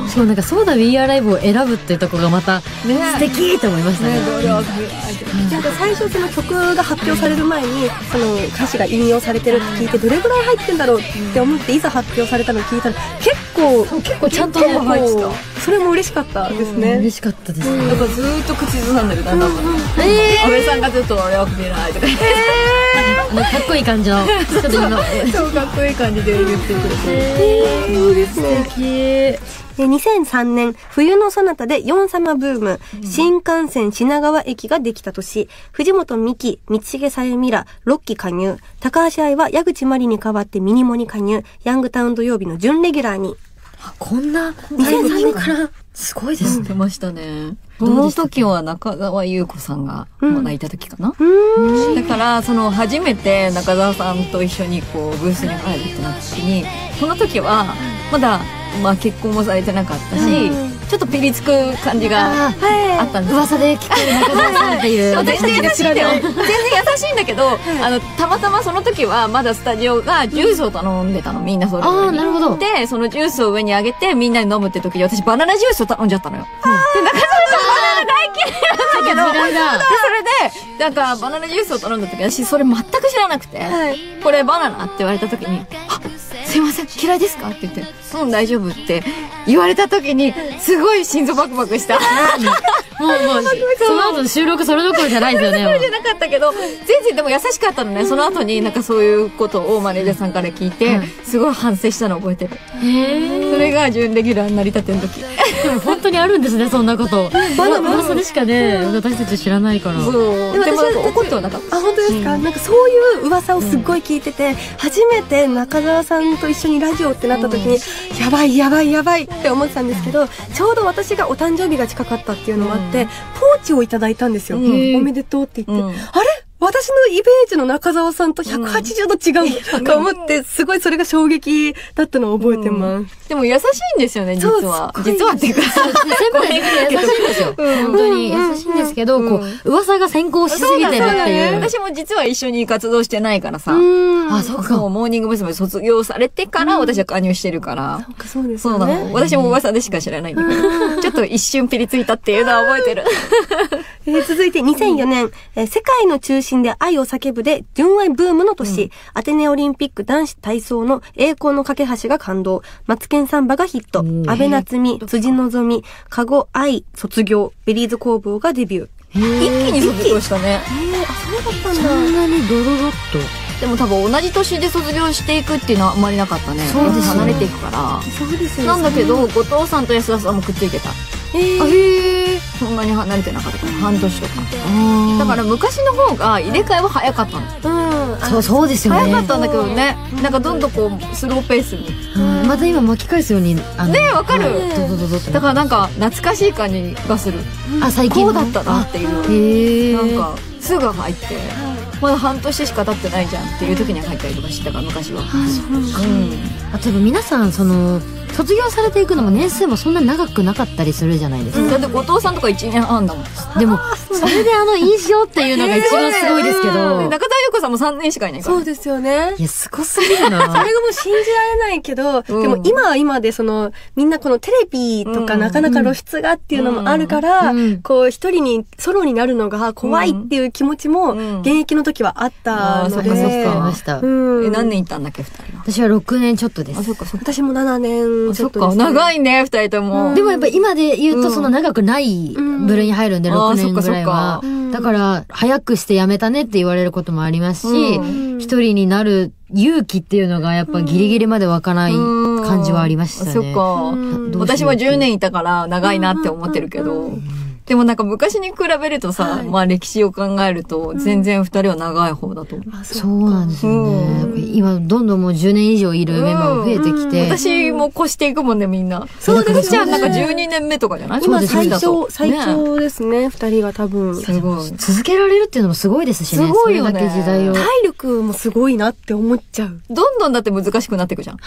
そうなんかそうだ We Are Live を選ぶっていうところがまた素敵と思いましたね。 なんか最初その曲が発表される前にその歌詞が引用されてるって聞いてどれぐらい入ってんだろうって思っていざ発表されたのを聞いたら結構結構ちゃんとね入ってた。それも嬉しかったですね。 嬉しかったですね。 だからずーっと口ずさんでる旦那もえ安倍さんがずっと俺は首ないとか言ってあのかっこいい感じのちょっと今超かっこいい感じで言ってくれて、 えー、いいですね。にせんさんねん冬のそなたでヨン様ブーム、うん、新幹線品川駅ができた年、藤本美貴、道重さゆみらろっき加入、高橋愛は矢口真理に代わってミニモに加入、ヤングタウン土曜日の準レギュラーに。 こんなにせんさんねんからすごいですね。 出ましたね。この時は中川優子さんがまだいた時かな、 うん、 だからその初めて中澤さんと一緒にこうブースに入るってなった時に、この時はまだまあ結婚もされてなかったし、うん、ちょっとピリつく感じがあったんです。 噂で聞こえる中澤さんっていう全然優しいんだよ。全然優しいんだけど、あのたまたまその時はまだスタジオがジュースを頼んでたの、みんなそれぞれに。 あ、なるほど。 でそのジュースを上に上げてみんなに飲むって時に私バナナジュースを頼んじゃったのよ。で中澤さんバナナ大嫌いなんだけど、でそれでなんかバナナジュースを頼んだ時私それ全く知らなくて、はい、これバナナって言われた時に、あ、すいません嫌いですかって言って、うん大丈夫って言われた時にすごい心臓バクバクした。もうもうその後の収録それどころじゃないですよね。 それじゃなかったけど全然でも優しかったのね。その後になんかそういうことをマネージャーさんから聞いて、うん、すごい反省したのを覚えてる。へそれが準レギュラーになりたての時。 でも本当にあるんですねそんなこと。まだ噂でしかね、うん、私たち知らないから。そうでも私は怒ってはなかった。あ、本当ですか、うん、なんかそういう噂をすっごい聞いてて、うん、初めて中澤さんと一緒にラジオってなった時に、うん、やばいやばいやばいって思ってたんですけど、ちょうど私がお誕生日が近かったっていうのもあって、うん、ポーチをいただいたんですよ、うん、おめでとうって言って、うん、あれ私のイメージの中澤さんとひゃくはちじゅうど違うと思って、すごいそれが衝撃だったのを覚えてます、うん、 でも優しいんですよね実は。実はっていうか先輩が優しいんですよ、うん、本当に優しいんですけど、うん、こう噂が先行しすぎてるっていう。 私も実は一緒に活動してないからさ、 あ、そうか。 もうモーニング娘。卒業されてから私は加入してるから、 そうか、そうですよね。 そうなの。私も噂でしか知らないんだけど、ちょっと一瞬ピリついたっていうのは覚えてる。 えー、続いてにせんよねん、えー、世界の中心で愛を叫ぶで純愛ブームの年、うん、アテネオリンピック男子体操の栄光の架け橋が感動、マツケンサンバがヒット、安倍夏実、辻希美、籠愛卒業、ベリーズ工房がデビュー。 一気に卒業したね。 えー、あ、そうだったんだ。 そんなにドロロッと。 でも多分同じ年で卒業していくっていうのはあんまりなかったね。 そうですね。 離れていくから。 そうですよね。 なんだけど後藤さんと安田さんもくっついてた。 えー、 へー、そんなに離れてなかったから半年とか。だから昔の方が入れ替えは早かったの。 うん、そうそうですよね。 早かったんだけどね、なんかどんどんこうスローペースに、 うん、また今巻き返すようにあのね、わかる。 ドドドドってだからなんか懐かしい感じがする。 あ、最近こうだったなっていう。 へー、 なんかすぐ入ってまだ半年しか経ってないじゃんっていう時に入ったりとかしてたから昔は。 あ、そうなんだ。うん、あと皆さんその卒業されていくのも年数もそんな長くなかったりするじゃないですか、うん、 だって後藤さんとかいちねんはんだもん。 でもそれであの印象っていうのが一番すごいですけど、 中田優子さんもさんねんしかいないから。 そうですよね。 いやすごすぎるな。 それがもう信じられないけど、うん、でも今は今でそのみんなこのテレビとかなかなか露出がっていうのもあるから、うん、こう一人にソロになるのが怖いっていう気持ちも現役の時はあったので、うん、 あ、そうかそうか、 うん、え何年いったんだっけふたりは。 私はろくねんちょっとです。 あ、そっかそっか。 私もななねんちょっとです、ね、 長いねふたりとも、 うん、でもやっぱ今で言うとその長くない部類に入るんで、うん、ろくねんぐらいは、うん、だから早くしてやめたねって言われることもありますし、うん、一人になる勇気っていうのがやっぱギリギリまで湧かない感じはありましたね。 そっか、うん、私はじゅうねんいたから長いなって思ってるけど、うん、でもなんか昔に比べるとさ、はい、まあ歴史を考えると全然二人は長い方だと思う、 うん、そうなんですよね、うん、今どんどんもうじゅうねん以上いるメンバーが増えてきて、 うんうん、私も越していくもんねみんな。 そうですね。 じゃあなんかじゅうにねんめとかじゃない？ 今最長最長ですね二人が多分。 すごい続けられるっていうのもすごいですしね。 すごいよね。 それだけ時代を体力もすごいなって思っちゃう。 どんどんだって難しくなっていくじゃん。 はい、 はい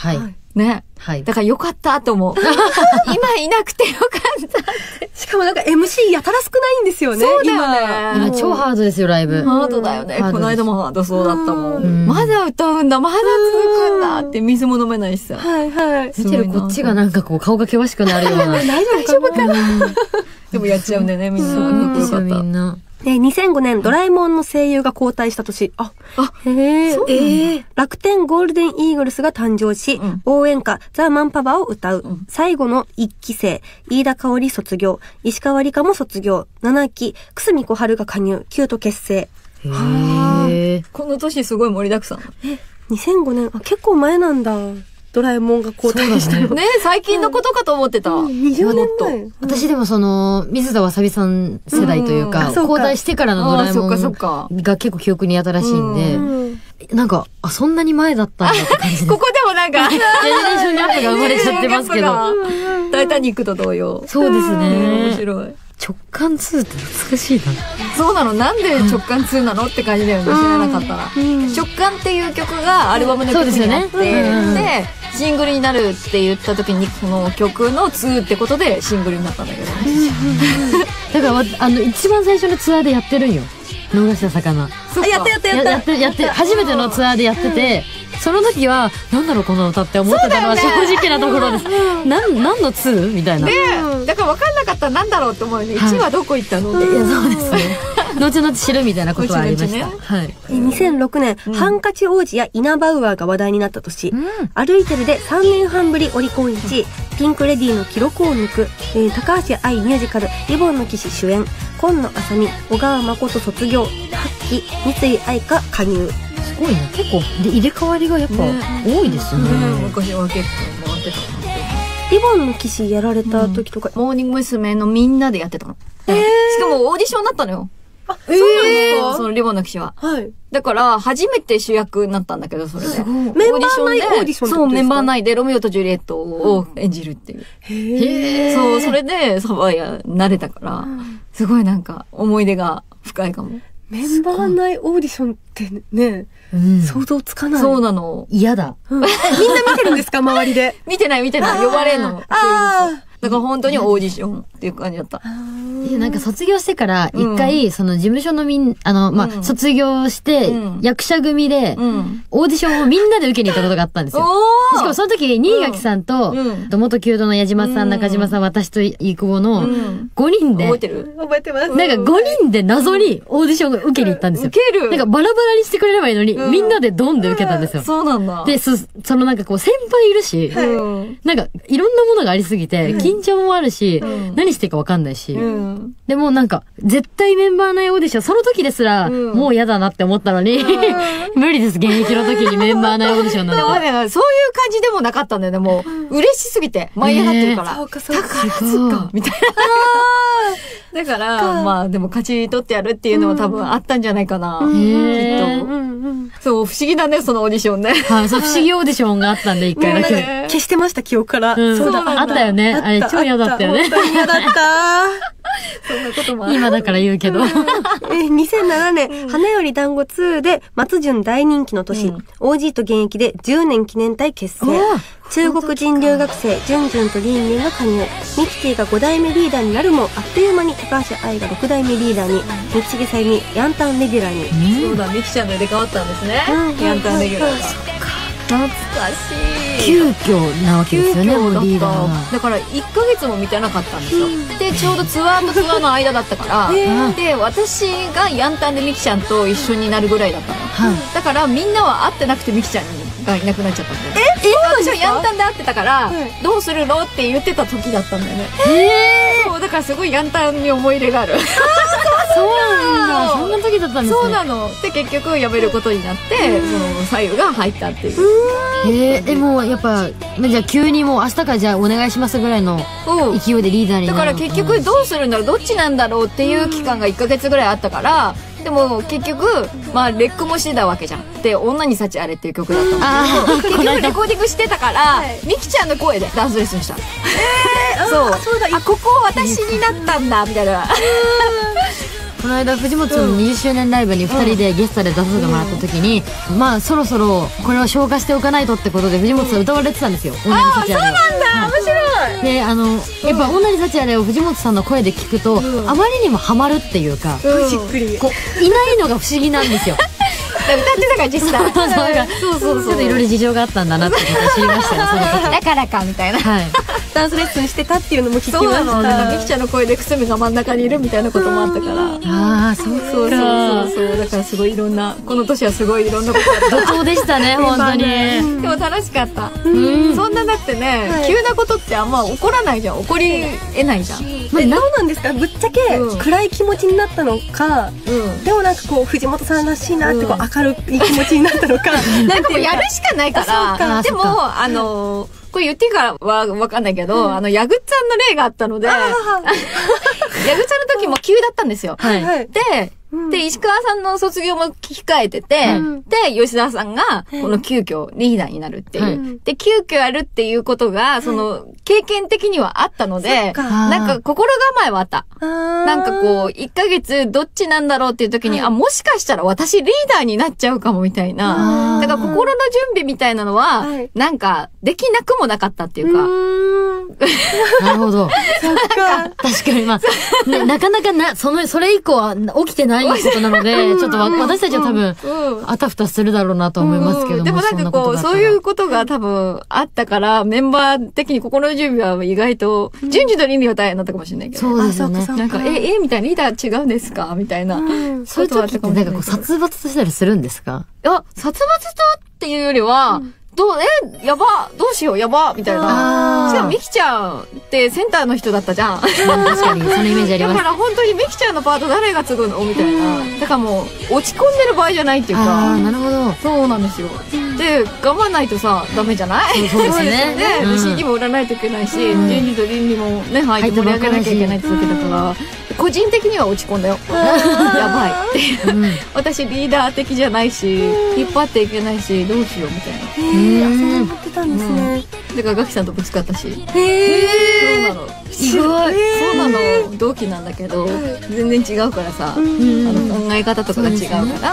ね。 はい。 だからよかったと思う。今いなくてよかったって。 しかもなんか エムシー やたら少ないんですよね。 そうだよね。 今超ハードですよ、ライブ。 ハードだよね。この間もハードそうだったもうんん。まだ歌うんだ、まだ続くんだって水も飲めないしさ。 はいはい。 見てるこっちがなんかこう顔が険しくなるような。 大丈夫かな。 でもやっちゃうんだよね、みんな。 そうなんですよ、みんな。 で、にせんごねん、ドラえもんの声優が交代した年。あ、 あへえ。 そうなんだえー楽天ゴールデンイーグルスが誕生し、 うん応援歌、ザ・マンパワーを歌う。 うん最後の一期生、飯田香織卒業、石川理香も卒業、ななき、久住小春が加入、キュート結成。 へー。 この年すごい盛りだくさん。 にせんごねん、あ、結構前なんだ。ドラえもんが交代したの。 ね最近のことかと思ってた。 にじゅうねんまもっえ。 私でもその、水田わさびさん世代といううんか、 あそうか交代してからのドラえもあーそっかそっかんが結構記憶に新しいんで、 うんなんか、あ、そんなに前だったんだって感じです。 ここでもなんか、 ジェネレーションギャップが生まれちゃってますけど。 タイタニックと同様。 そうです面ね。 白い。 直感ツーって懐かしいな。 そうなのなんで直感ツーなのって感じだよね、知らなかったら。直感っていう曲がアルバムの曲になって、 そうですよねうんで、シングルになるって言った時に、この曲のツーってことでシングルになったんだけどね。 だからわ、あの、一番最初のツアーでやってるんよ。逃した魚。 そっかあ、やったやったやった。 ややって、やって、初めてのツアーでやってて、その時は、なんだろうこの歌って思ってたのは正直なところです。なん、何のツーみたいな。いで、だから分かんなかったらなんだろうって思うよね。いちはどこ行ったのって。 や、そうですね。後々知るみたいなことはありました。 後々ねはい。 えにせんろくねん、 うんハンカチ王子やイナバウアーが話題になった年、 うん歩いてるでさんねんはんぶりオリコンいちい、ピンクレディーの記録を抜く、えー高橋愛ミュージカルリボンの騎士主演、今野あさみ、小川誠卒業、発揮、三井愛花加入。 すごいな。結構、で、入れ替わりがやっぱね多いですね。 昔は結構回ってたな。 リボンの騎士やられた時とか、 モーニング娘。のみんなでやってたの。しかもオーディションだったのよ。 あ、そうなんですか、 そのリボンの騎士は。 はい。 だから、初めて主役になったんだけど、それで。 すごい。 メンバー内オーディションってことですかそう、メンバー内でロミオとジュリエットを演じるっていう。 へー。 そう、それで、サバイヤ慣れたから、すごいなんか、思い出が深いかも。 メンバー内オーディションってね、 うん。 想像つかない。 そうなの。 嫌だ。 うんえみんな見てるんですか周りで。 見てない見てない。呼ばれんの。 あーだから本当にオーディションっていう感じだった。 いや、なんか卒業してから、一回、その事務所のみん、あの、まあ、 うん卒業してうん、 役者組で、 うん。 オーディションをみんなで受けに行ったことがあったんですよ。 おしかもその時、新垣さんと、 うん元キュードの矢島さん、 うん中島さん、私とイクボのうんごにんで、 覚えてる覚えてます。 なんかごにんで謎にオーディションを受けに行ったんですよ受。けるなんかバラバラにしてくれればいいのに、 うんみんなでドンで受けたんですよ。 そうなんだ。 で、そ、そのなんかこう先輩いるし、 うん。 なんかいろんなものがありすぎて、緊張もあるし、 うん何していいかわかんないし、 うん。 でもなんか、絶対メンバー内オーディション、その時ですら、 うんもう嫌だなって思ったのに、無理です、現役の時にメンバー内オーディションなんでもて。 ね、そういう感じでもなかったんだよね。もう、嬉しすぎて、舞い上がってるから。 そうか、そうか。 そっか。 みたいな。だから、まあ、でも勝ち取ってやるっていうのは多分あったんじゃないかな。 へーきっと。 うんうん。 そう、不思議だね、そのオーディションね。 はい、そう、不思議オーディションがあったんで、一回だけ。 ね消してました、記憶から。 うん、 そうだ。 あったよね。あれ、超嫌だったよね本。当に嫌だった。 そんなこともある。 今だから言うけど。 え、にせんななねん、花より団子ツーで、松潤大人気の年、 うんオージー と現役でじゅうねん記念隊結成。中国人留学生、ジュンジュンとリンリンが加入。ミキティがご代目リーダーになるも、あっという間に高橋愛がろく代目リーダーに、ミキチゲさゆみ、ヤンタンレギュラーに。 そうだ、ミキちゃんの入れ替わったんですね。 うんヤンタンレギュラーが。懐かしい。 急遽なわけですよね、もうリーダーだは。 だからいっかげつも見てなかったんですよ、でちょうどツアーとツアーの間だったから、で私がヤンタンでミキちゃんと一緒になるぐらいだったの、 はい。 だからみんなは会ってなくてミキちゃんがいなくなっちゃったんだよえ私はヤンタンで会ってたから、どうするのって言ってた時だったんだよねそうだからすごいヤンタンに思い入れがあるそうなんだ。そんな時だったんですね。 そうなので結局辞めることになってその左右が入ったっていうえー、でもやっぱ、まじゃあ急にもう明日からじゃあお願いしますぐらいのうん勢いでリーダーになるだから結局どうするんだろうどっちなんだろうっていう期間がいっかげつぐらいあったからでも結局まあレックもしてたわけじゃんで「女に幸あれ」っていう曲だったんだあけど結局レコーディングしてたからミキちゃんの声でダンスレッスンしたそうそうだあここ私になったんだみたいなこの間藤本さんのにじゅっしゅうねんライブにふたりでゲストで出させてもらった時に、まあそろそろこれを消化しておかないとってことで藤本さん歌われてたんですよ。ああ、そうなんだ、面白い。 で、あのやっぱ女に幸あれを藤本さんの声で聞くと、あまりにもハマるっていうか、 しっくり。 こういないのが不思議なんですよ。 歌ってたから実際そうそうそう、ちょっといろいろ事情があったんだなってことを知りましたよ、その時。 だからかみたいな。 はい。 ダンスレッスンしてたっていうのも聞きました。 そうなの。だからミキちゃんの声でくすみが真ん中にいるみたいなこともあったから。 ああ、そうそうそうそうそう。だからすごいいろんな、この年はすごいいろんなこと怒涛でしたね、本当に。 でも楽しかった。そんなだってね、急なことってあんま起こらないじゃん。起こり得ないじゃん。 え、どうなんですか、ぶっちゃけ暗い気持ちになったのか、でもなんかこう藤本さんらしいなってこう明るい気持ちになったのか、 なんかもうやるしかないから。でもあのこれ言っていいからはわかんないけど、あのヤグッツァンの例があったので、ヤグッツァンの時も急だったんですよ。でで、石川さんの卒業も控えてて、うん、で、吉田さんが、この急遽リーダーになるっていう。はい、で、急遽やるっていうことが、その、経験的にはあったので、なんか心構えはあった。なんかこう、いっかげつどっちなんだろうっていう時に、あ、もしかしたら私リーダーになっちゃうかもみたいな。だから心の準備みたいなのは、なんか、できなくもなかったっていうか。 なるほど。そっか。確かに、まあ、ね、なかなかな、その、それ以降は起きてないことなので、ちょっと私たちは多分、あたふたするだろうなと思いますけども。 でもなんかこう、そういうことが多分あったから、メンバー的に心の準備は意外と、順次と倫理は大変だったかもしれないけど。 そうですよね。 なんか、え、え、みたいな、リーダー違うんですかみたいな。 そういう時ってなんかこう、殺伐としたりするんですか？ いや、殺伐とっていうよりは、どう、え、やば、どうしよう、やば、みたいな。しかも、ミキちゃんってセンターの人だったじゃん。 確かに、そのイメージあります。 だから本当にミキちゃんのパート誰が継ぐのみたいな。だからもう、落ち込んでる場合じゃないっていうか。 ああ、なるほど。 そうなんですよ。で、頑張んないとさ、ダメじゃないそうですね。 で、シーディー も売らないといけないし、倫理と倫理もね、入って盛り上げなきゃいけないって時だから、個人的には落ち込んだよ。やばいって。私リーダー的じゃないし、引っ張っていけないし、どうしようみたいな。 へえ、そう思ってたんですね。 だからガキさんとぶつかったし。 へえ、 そうなの。すごい。そうなの。同期なんだけど、全然違うからさ、あの考え方とかが違うから、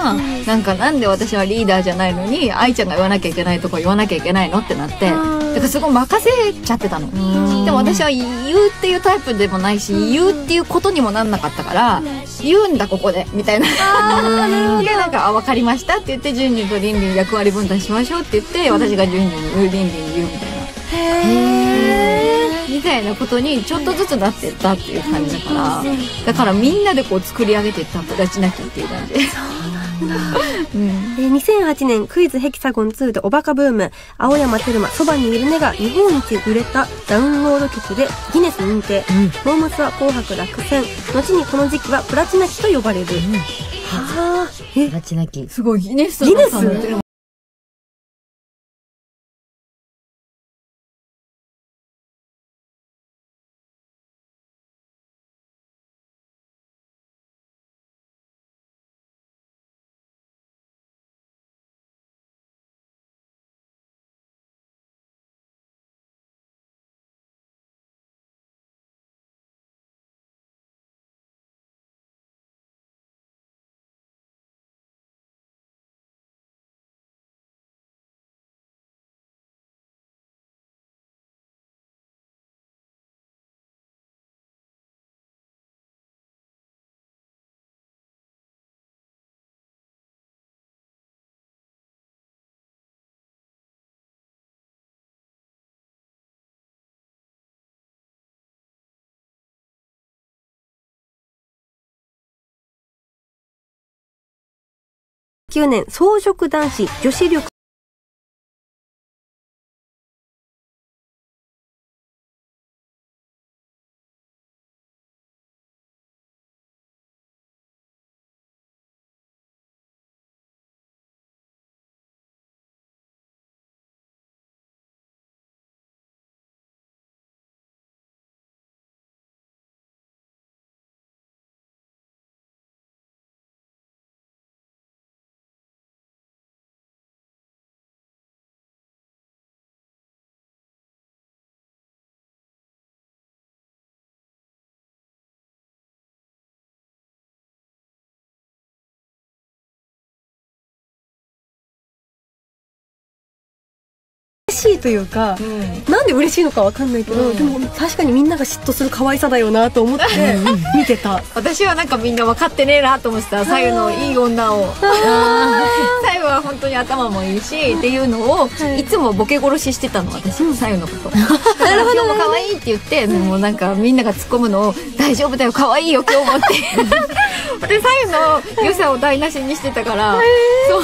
なんかなんで私はリーダーじゃないのに、愛ちゃんが言わなきゃいけないとこ言わなきゃいけないのってなって、だからすごい任せちゃってたの。でも私は言うっていうタイプでもないし、言うっていうことにもなんなかったから、言うんだここでみたいな。でなんか、あ、分かりましたって言って、順々と倫理に役割分担しましょうって言って、私が順々に倫理に言うみたいな。へーみたいなことにちょっとずつなってったっていう感じだから、だからみんなでこう作り上げていったプラチナ期っていう感じ。そうなんだ。うん、 にせんはちねんクイズヘキサゴンツーでおバカブーム、青山テルマそばにいるねが日本一売れたダウンロード曲でギネス認定。モームスは紅白落選。後にこの時期はプラチナ期と呼ばれる。うん、はあ、プラチナ期。 すごいギネス。 ギネス。きゅうねん草食男子女子力嬉しいというか、うん、なんで嬉しいのかわかんないけど、うん、でも確かにみんなが嫉妬する可愛さだよなと思って見てた。 私はなんかみんな分かってねえなと思ってた、左右のいい女を。左右は本当に頭もいいしっていうのを、はい、いつもボケ殺ししてたの私、うん、左右のこと。だから今日も可愛いって言って、うん、もうなんかみんなが突っ込むのを大丈夫だよ可愛いよ今日もってで左右の良さを台無しにしてたから、そう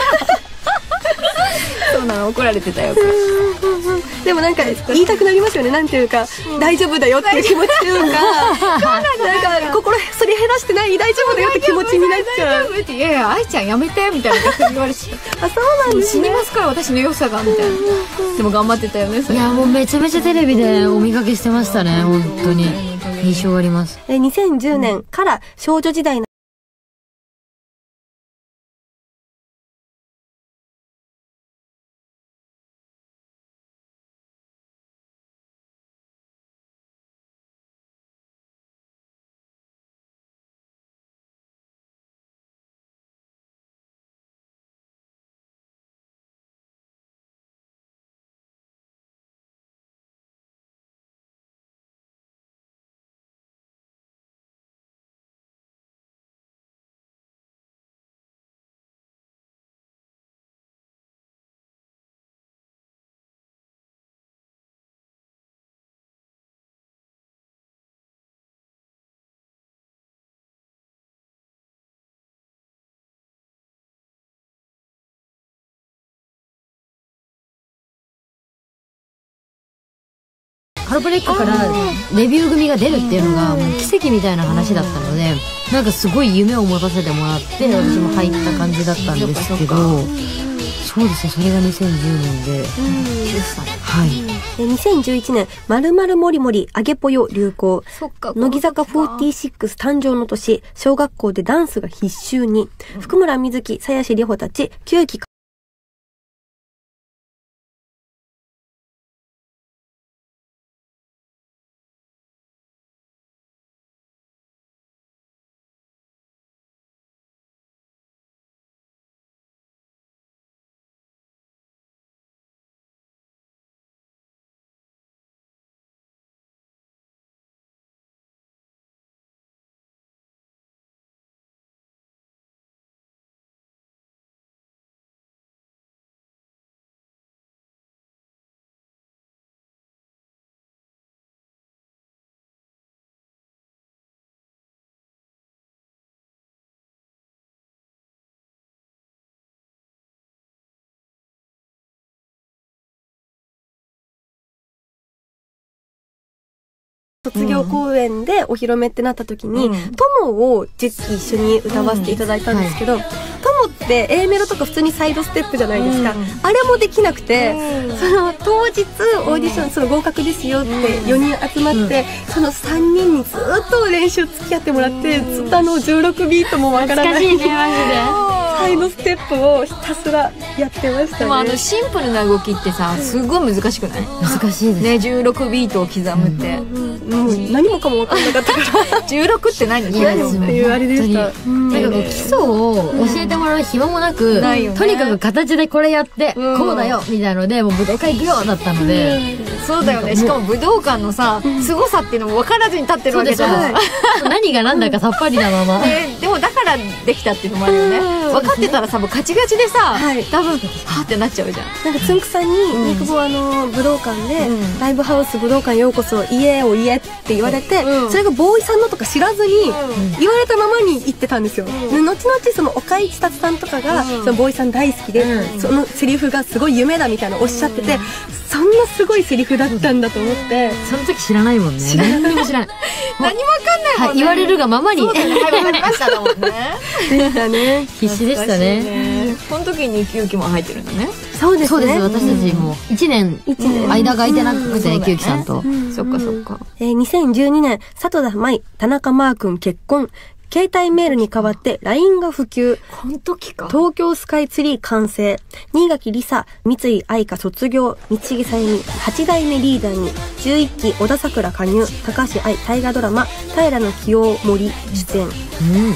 そうなの、怒られてたよ。 でもなんか言いたくなりますよね、なんていうか、うん、大丈夫だよっていう気持ちというかなんか心そり減らしてない大丈夫だよって気持ちになっちゃう。 大丈夫って、いやいや愛ちゃんやめてみたいな逆に言われてた。 あ、そうなんですね。 死にますから私の良さがみたいな。でも頑張ってたよね。それいやもうめちゃめちゃテレビでお見かけしてましたね、本当に印象あります。 えにせんじゅうねんから少女時代のハロプレックからデビュー組が出るっていうのがもう奇跡みたいな話だったので、なんかすごい夢を持たせてもらって私も入った感じだったんですけど、そうですね、それがにせんじゅうねんできゅうさい。はい。 にせんじゅういちねんまるまるもりもりあげぽよ流行、乃木坂フォーティーシックス誕生の年、小学校でダンスが必修に、福村瑞希、鞘師里穂たちきゅうき卒業公演でお披露目ってなった時に、うん、友を実機一緒に歌わせていただいたんですけど、うんはい、友って A メロとか普通にサイドステップじゃないですか、うん、あれもできなくて、うん、その当日オーディションその合格ですよってよにん集まって、うん、そのさんにんにずっと練習付き合ってもらって、うん、ずっとあのじゅうろくビートもわからない、 懐かしいねマジでサイドステップをひたすらやってましたね。 でもあのシンプルな動きってさすごい難しくない？ 難しいですね。じゅうろくビートを刻むって、 うんうんうん、何もかも分かんなかったからじゅうろくって何？ 何っていうあれでした。 なんかこう基礎を教えてもらう暇もなく、うんね、とにかく形でこれやって、うん、こうだよみたいなのでもう武道館行くよだったので、 うん、そうだよね。しかも武道館のさ、うん、凄さっていうのも分からずに立ってるわけじゃない。 何が何だかさっぱりなまま、 ね、でもだからできたっていうのもあるよね。分かってたらさもうガチガチでさ、はい、多分はーってなっちゃうじゃん。 なんかつんくさんに肉棒、うん、あの武道館で、うん、ライブハウス武道館ようこそ家を家って言われて、うん、それがボーイさんのとか知らずに、うん、言われたままに行ってたんですよ、うん、後々その岡市達さんとかが、うん、そのボーイさん大好きで、うん、そのセリフがすごい夢だみたいなおっしゃってて、うん、そんなすごいセリフだったんだと思って、うん、 その時知らないもんね。 知らない何も知らない何も分かんないもんね、 はい、言われるがままにそうだね、はい、分かりましただもんねでしたね。 必死でしたね。 この時に休憩も入ってるんだね。 そうですね。 そうです。私たちもいちねん間が空いてなくて休憩さんと、 そっかそっか。 えー、にせんじゅうにねん佐藤田舞田中マー君結婚、携帯メールに代わって ライン が普及。 この時か。 東京スカイツリー完成。新垣梨沙、三井愛花卒業。道木さゆみ、はちだいめリーダーに。じゅういっき小田桜加入。高橋愛大河ドラマ、平清盛出演。うん。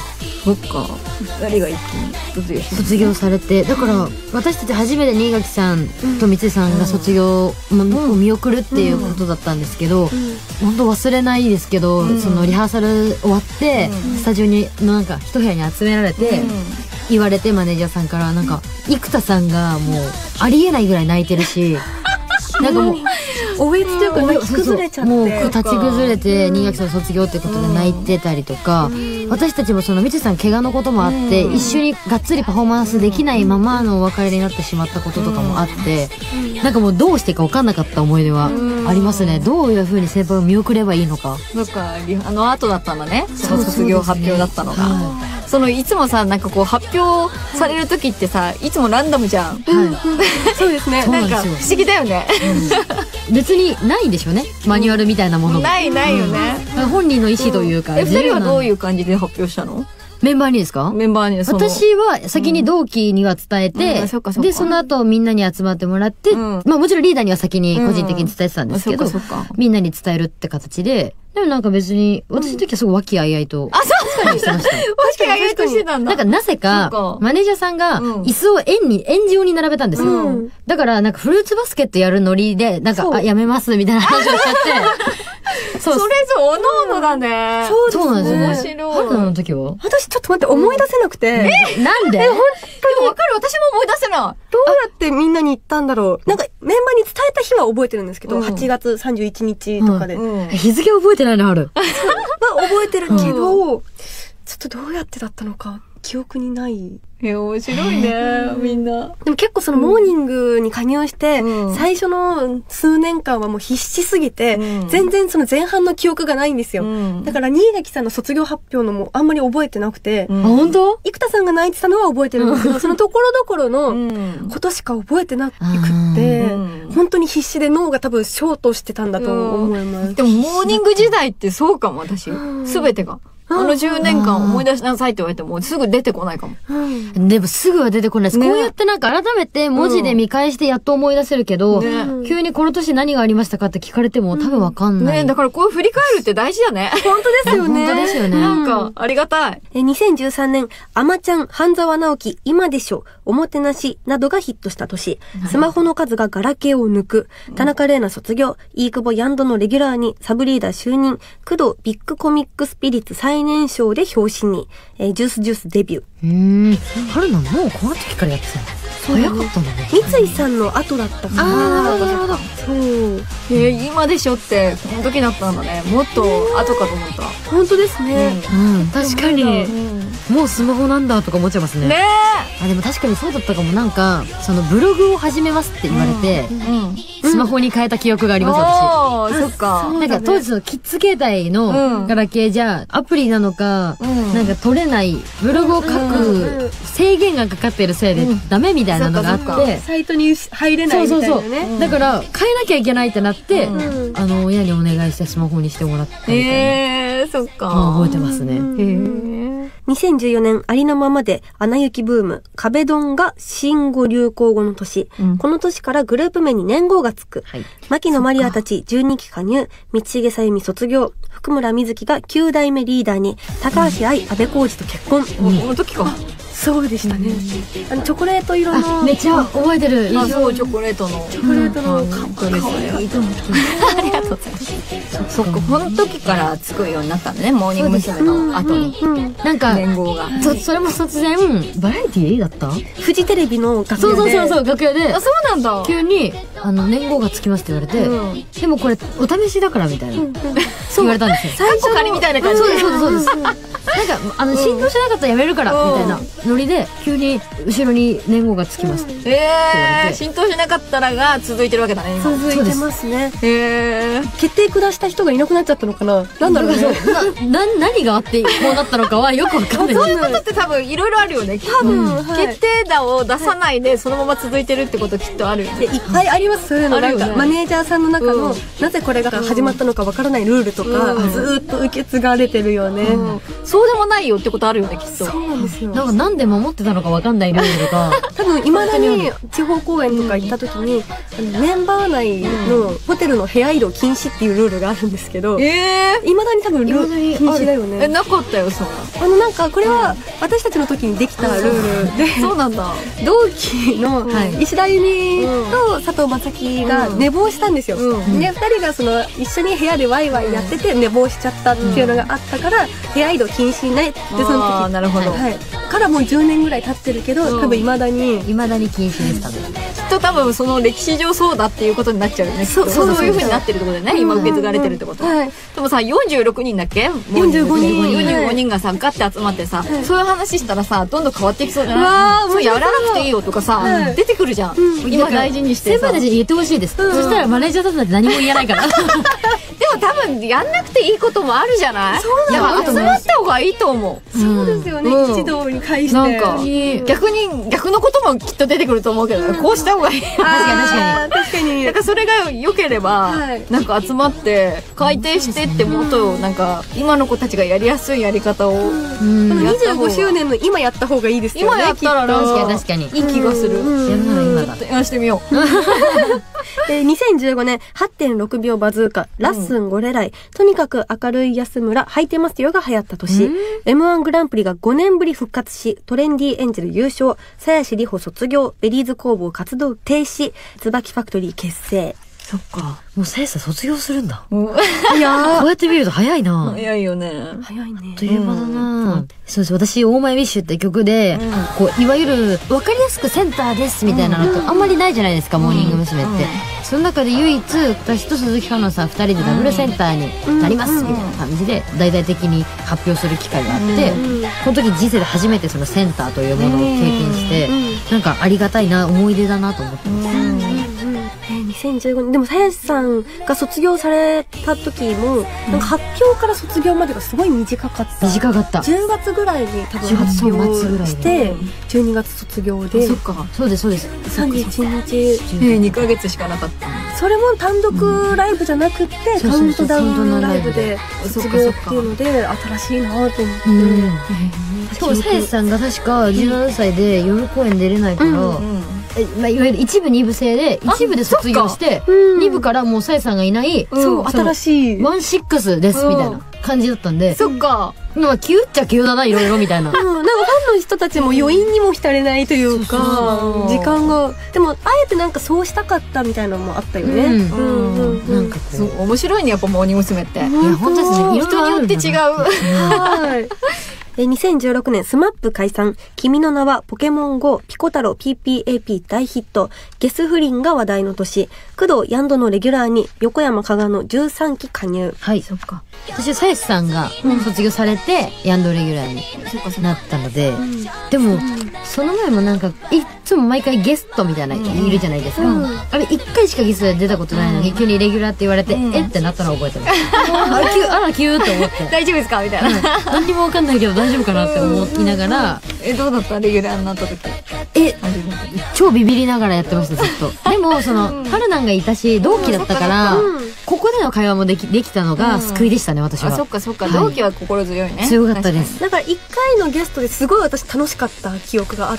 そっか。二人が一気に卒業し卒業されて、だから私たち初めて新垣さんと三井さんが卒業を見送るっていうことだったんですけど、本当忘れないですけど、そのリハーサル終わってスタジオにのなんか一部屋に集められて言われて、マネージャーさんからなんか生田さんがもうありえないぐらい泣いてるし、なんかもうおえつというか泣き崩れちゃって、 もう立ち崩れて新垣さん卒業ってことで泣いてたりとか、私たちもその三井さん怪我のこともあって一緒にがっつりパフォーマンスできないままのお別れになってしまったこととかもあって、なんかもうどうしていいか分かんなかった思い出はありますね。どういう風に先輩を見送ればいいのか。 なんかあの後だったんだね、その卒業発表だったのが。そのいつもさ、なんかこう発表される時ってさ、いつもランダムじゃん。 そうですね。 なんか不思議だよね。 別にないんでしょうね、マニュアルみたいなものが。 ないないよね。 本人の意思というか。 え、二人はどういう感じで発表したの？ メンバーにですか？ メンバーに。 私は先に同期には伝えて、でその後みんなに集まってもらって、まあもちろんリーダーには先に個人的に伝えてたんですけど、みんなに伝えるって形で。でもなんか別に、私の時はすごい和気あいあいと。 あ、そうなんしてました。 和気あいあいとしてたんだ。 なんかなぜか、マネージャーさんが椅子を円に、円状に並べたんですよ。だからなんかフルーツバスケットやるノリで、なんか、あ、やめますみたいな話をしちゃって。 そう。それぞおのおのだね。 そうなんですよね。 面白い。 春菜の時は私ちょっと待って、思い出せなくて。 え、なんで？ え、本当に。 わかる、私も思い出せない。どうやってみんなに言ったんだろう。なんかメンバーに伝えた日は覚えてるんですけど、はちがつさんじゅういちにちとかで。 日付覚えてないの、春。 は覚えてるけど、ちょっとどうやってだったのか記憶にない。 え、面白いね、みんな。 でも結構そのモーニングに加入して、うん、最初の数年間はもう必死すぎて、うん、全然その前半の記憶がないんですよ。うん、だから新垣さんの卒業発表のもあんまり覚えてなくて、 うん、あ、本当？ 生田さんが泣いてたのは覚えてるんですけど、そのところどころのことしか覚えてなくて、うん、本当に必死で脳が多分ショートしてたんだと思います。うん、 でもモーニング時代ってそうかも、私。すべてが。あのじゅうねんかん思い出しなさいって言われてもすぐ出てこないかも。 うん、でもすぐは出てこないです。ね、こうやってなんか改めて文字で見返してやっと思い出せるけど、ね、急にこの年何がありましたかって聞かれても多分わかんない。 ね、だからこう振り返るって大事だね。 本当ですよね。 本当ですよね。 なんかありがたい。 え、にせんじゅうさんねん、あまちゃん、半沢直樹、今でしょ、おもてなしなどがヒットした年。スマホの数がガラケーを抜く。田中玲奈卒業。飯久保ヤンドのレギュラーにサブリーダー就任。工藤ビッグコミックスピリッツ最年少で表紙に、えー、ジュースジュースデビュー。 うーん。春菜もうこの時からやってたの？早かったんだね。 三井さんの後だったから。 ああ、なるほど、なるほど。 そう。 えー、今でしょってこの時だったんだね。もっと後かと思った。 本当ですね。 うん、うん、確かに、うん、もうスマホなんだとか思っちゃいますね。 ねえ。あ、でも確かにそうだったかも。なんかそのブログを始めますって言われて、うんうん、スマホに変えた記憶があります、 私。そっか。 なんか当時のキッズ携帯のガラケーじゃアプリなのか、うん、なんか取れないブログを書く制限がかかってるせいでダメみたいなのがあって、 サイトに入れないみたいなね。そうそうそう。 だから変えなきゃいけないってなって、うん、あの親にお願いしてスマホにしてもらったみたいな。 えー、そっか。 覚えてますね。へー。にせんじゅうよねんありのままでアナ雪ブーム、壁ドンが新語・流行語の年、うん、この年からグループ名に年号がつく、はい、牧野マリアたちじゅうにき加入、道重さゆみ卒業、福村瑞希がきゅうだいめリーダーに、高橋愛、安部浩二と結婚。 この時か。 そうでしたね。あのチョコレート色の。 めっちゃ覚えてる。 あ、そう、チョコレートの。 チョコレートのかっこいいと思って。ありがとうございます。そっか、この時からつくようになったんだね、モーニング娘。の後に。 なんか、 年号が。 そ、それも突然、バラエティーだったフジテレビの楽屋で。 そうそうそうそう、楽屋で。 あ、そうなんだ。 急に、あの、年号がつきますって言われて、でもこれ、お試しだからみたいな。そう言われたんですよ。 最初仮みたいな感じ。 そうです、そうです、そうです。なんか、あの、浸透しなかったらやめるから、みたいなノリで、急に、後ろに年号がつきます。 えー、浸透しなかったらが続いてるわけだね、今。 続いてますね。 へー。 決定下した人がいなくなっちゃったのかな。なんだろうね。 な、何があってこうなったのかはよくわかんない。 そういうことって多分いろいろあるよね。多分、決定打を出さないでそのまま続いてるってこときっとあるよね。 いっぱいありりますそういうの、なんかマネージャーさんの中の、なぜこれが始まったのかわからないルールとか、ずーっと受け継がれてるよね。 そうでもないよってことあるよね、きっと。 そうなんですよ。 なんか何で守ってたのかわかんないルールとか。 多分未だに地方公演とか行った時に、あのメンバー内のホテルの部屋移動禁止っていうルールがあるんですけど、 え未だに多分ルール禁止だよえ、 ね。 なかったよ、そう。 あのなんかこれは私たちの時にできたルールで、 そうなんだ。 同期の石田由美と佐藤正樹が寝坊したんですよ。で、ふたりがその一緒に部屋でワイワイやってて寝坊しちゃったっていうのがあったから、部屋移動禁止になって、その時なるほど。 はい。からもうじゅうねんぐらい経ってるけど、多分未だに未だに禁止でしたね。 きっと多分その歴史上そうだっていうことになっちゃうよね。 そうそういう風になってるってことだよね。今受け継がれてるってこと。 はい。 でもさ、よんじゅうろくにんだっけ？ よんじゅうごにん。 よんじゅうごにんがさ、ガッて集まってさ、そういう話したらさ、どんどん変わっていきそうじゃうわーない？そうやらなくていいよとかさ、出てくるじゃん。今大事にしてさ。 先輩たちに言ってほしいです。そしたらマネージャーさんなんて何も言えないから。 でも多分やんなくていいこともあるじゃない？ そうなの。 集まった方がいいと思う。 そうですよね。一堂に会して。 なんか、逆に、逆のこともきっと出てくると思うけど、こうした方がいい。確かに確かに。確かに。 なんかそれが良ければ、なんか集まって、改定してってもっと、なんか、今の子たちがやりやすいやり方を。 にじゅうごしゅうねんの今やった方がいいですよね。 今やったら、 確かに確かに。 いい気がする。 やるなら今だ。 やらしてみよう。 で、にせんじゅうごねん はってんろくびょうバズーカ、ラッスンゴレライ、とにかく明るい安村、履いてますよが流行った年、エムワン グランプリがごねんぶり復活し、トレンディエンジェル優勝、鞘師里穂卒業、ベリーズ工房活動停止、椿ファクトリー結成。 そっか。 もうさやさん卒業するんだ。 いやこうやって見ると早いな。 早いよね。 早いね。 という間だな。そうです。私、オーマイウィッシュって曲で、こう、いわゆる、わかりやすくセンターですみたいなのってあんまりないじゃないですか、モーニング娘。って。その中で唯一、私と鈴木香音さん二人でダブルセンターになりますみたいな感じで、大々的に発表する機会があって、この時人生で初めてそのセンターというものを経験して、なんかありがたいな、思い出だなと思ってます。 にせんじゅうごねんでも鞘師さんが卒業された時も、なんか発表から卒業までがすごい短かった。 短かった。 じゅうがつぐらいに多分発表してじゅうにがつ卒業で、 そっか、 そうですそうです。 さんじゅういちにちえにかげつしかなかった。 それも単独ライブじゃなくってカウントダウンライブで卒業っていうので新しいなと思って。 しかも鞘師さんが確かじゅうななさいで夜公演出れないから、まあ、いわゆる一部二部制で一部で卒業して二部からもう鞘師さんがいないそう新しいワンシックスですみたいな感じだったんで、 そっか、 まあ急っちゃ急だないろいろみたいな。 うん、なんかファンの人たちも余韻にも浸れないというか、時間がでもあえてなんかそうしたかったみたいなのもあったよね。 なんかそう面白いね、やっぱモーニング娘。って。いや本当ですね。 人によって違う。 はい。にせんじゅうろくねんスマップ解散、君の名はポケモン ゴー、ピコ太郎 ピーピーエーピー 大ヒット、ゲス不倫が話題の年、工藤ヤンドのレギュラーに横山加賀のじゅうさんき加入。 はい。そっか。私は鞘師さんが卒業されて、ヤンドレギュラーになったので、でも、その前もなんか、いつも毎回ゲストみたいないるじゃないですか。あれいっかいしかゲストで出たことないのに、急にレギュラーって言われて、えってなったのを覚えてます。あら、急、あら、急って思って。 大丈夫ですかみたいな。 何にもわかんないけど大丈夫かなって思いながら。 え、どうだったレギュラーになった時。 え、超ビビりながらやってました、ずっと。でも、その、春菜がいたし、同期だったから、ここでの会話もでき、できたのが救いでしたね、私は。 あ、そっかそっか。同期は心強いね。 強かったです。 だからいっかいのゲストですごい私楽しかった記憶があって、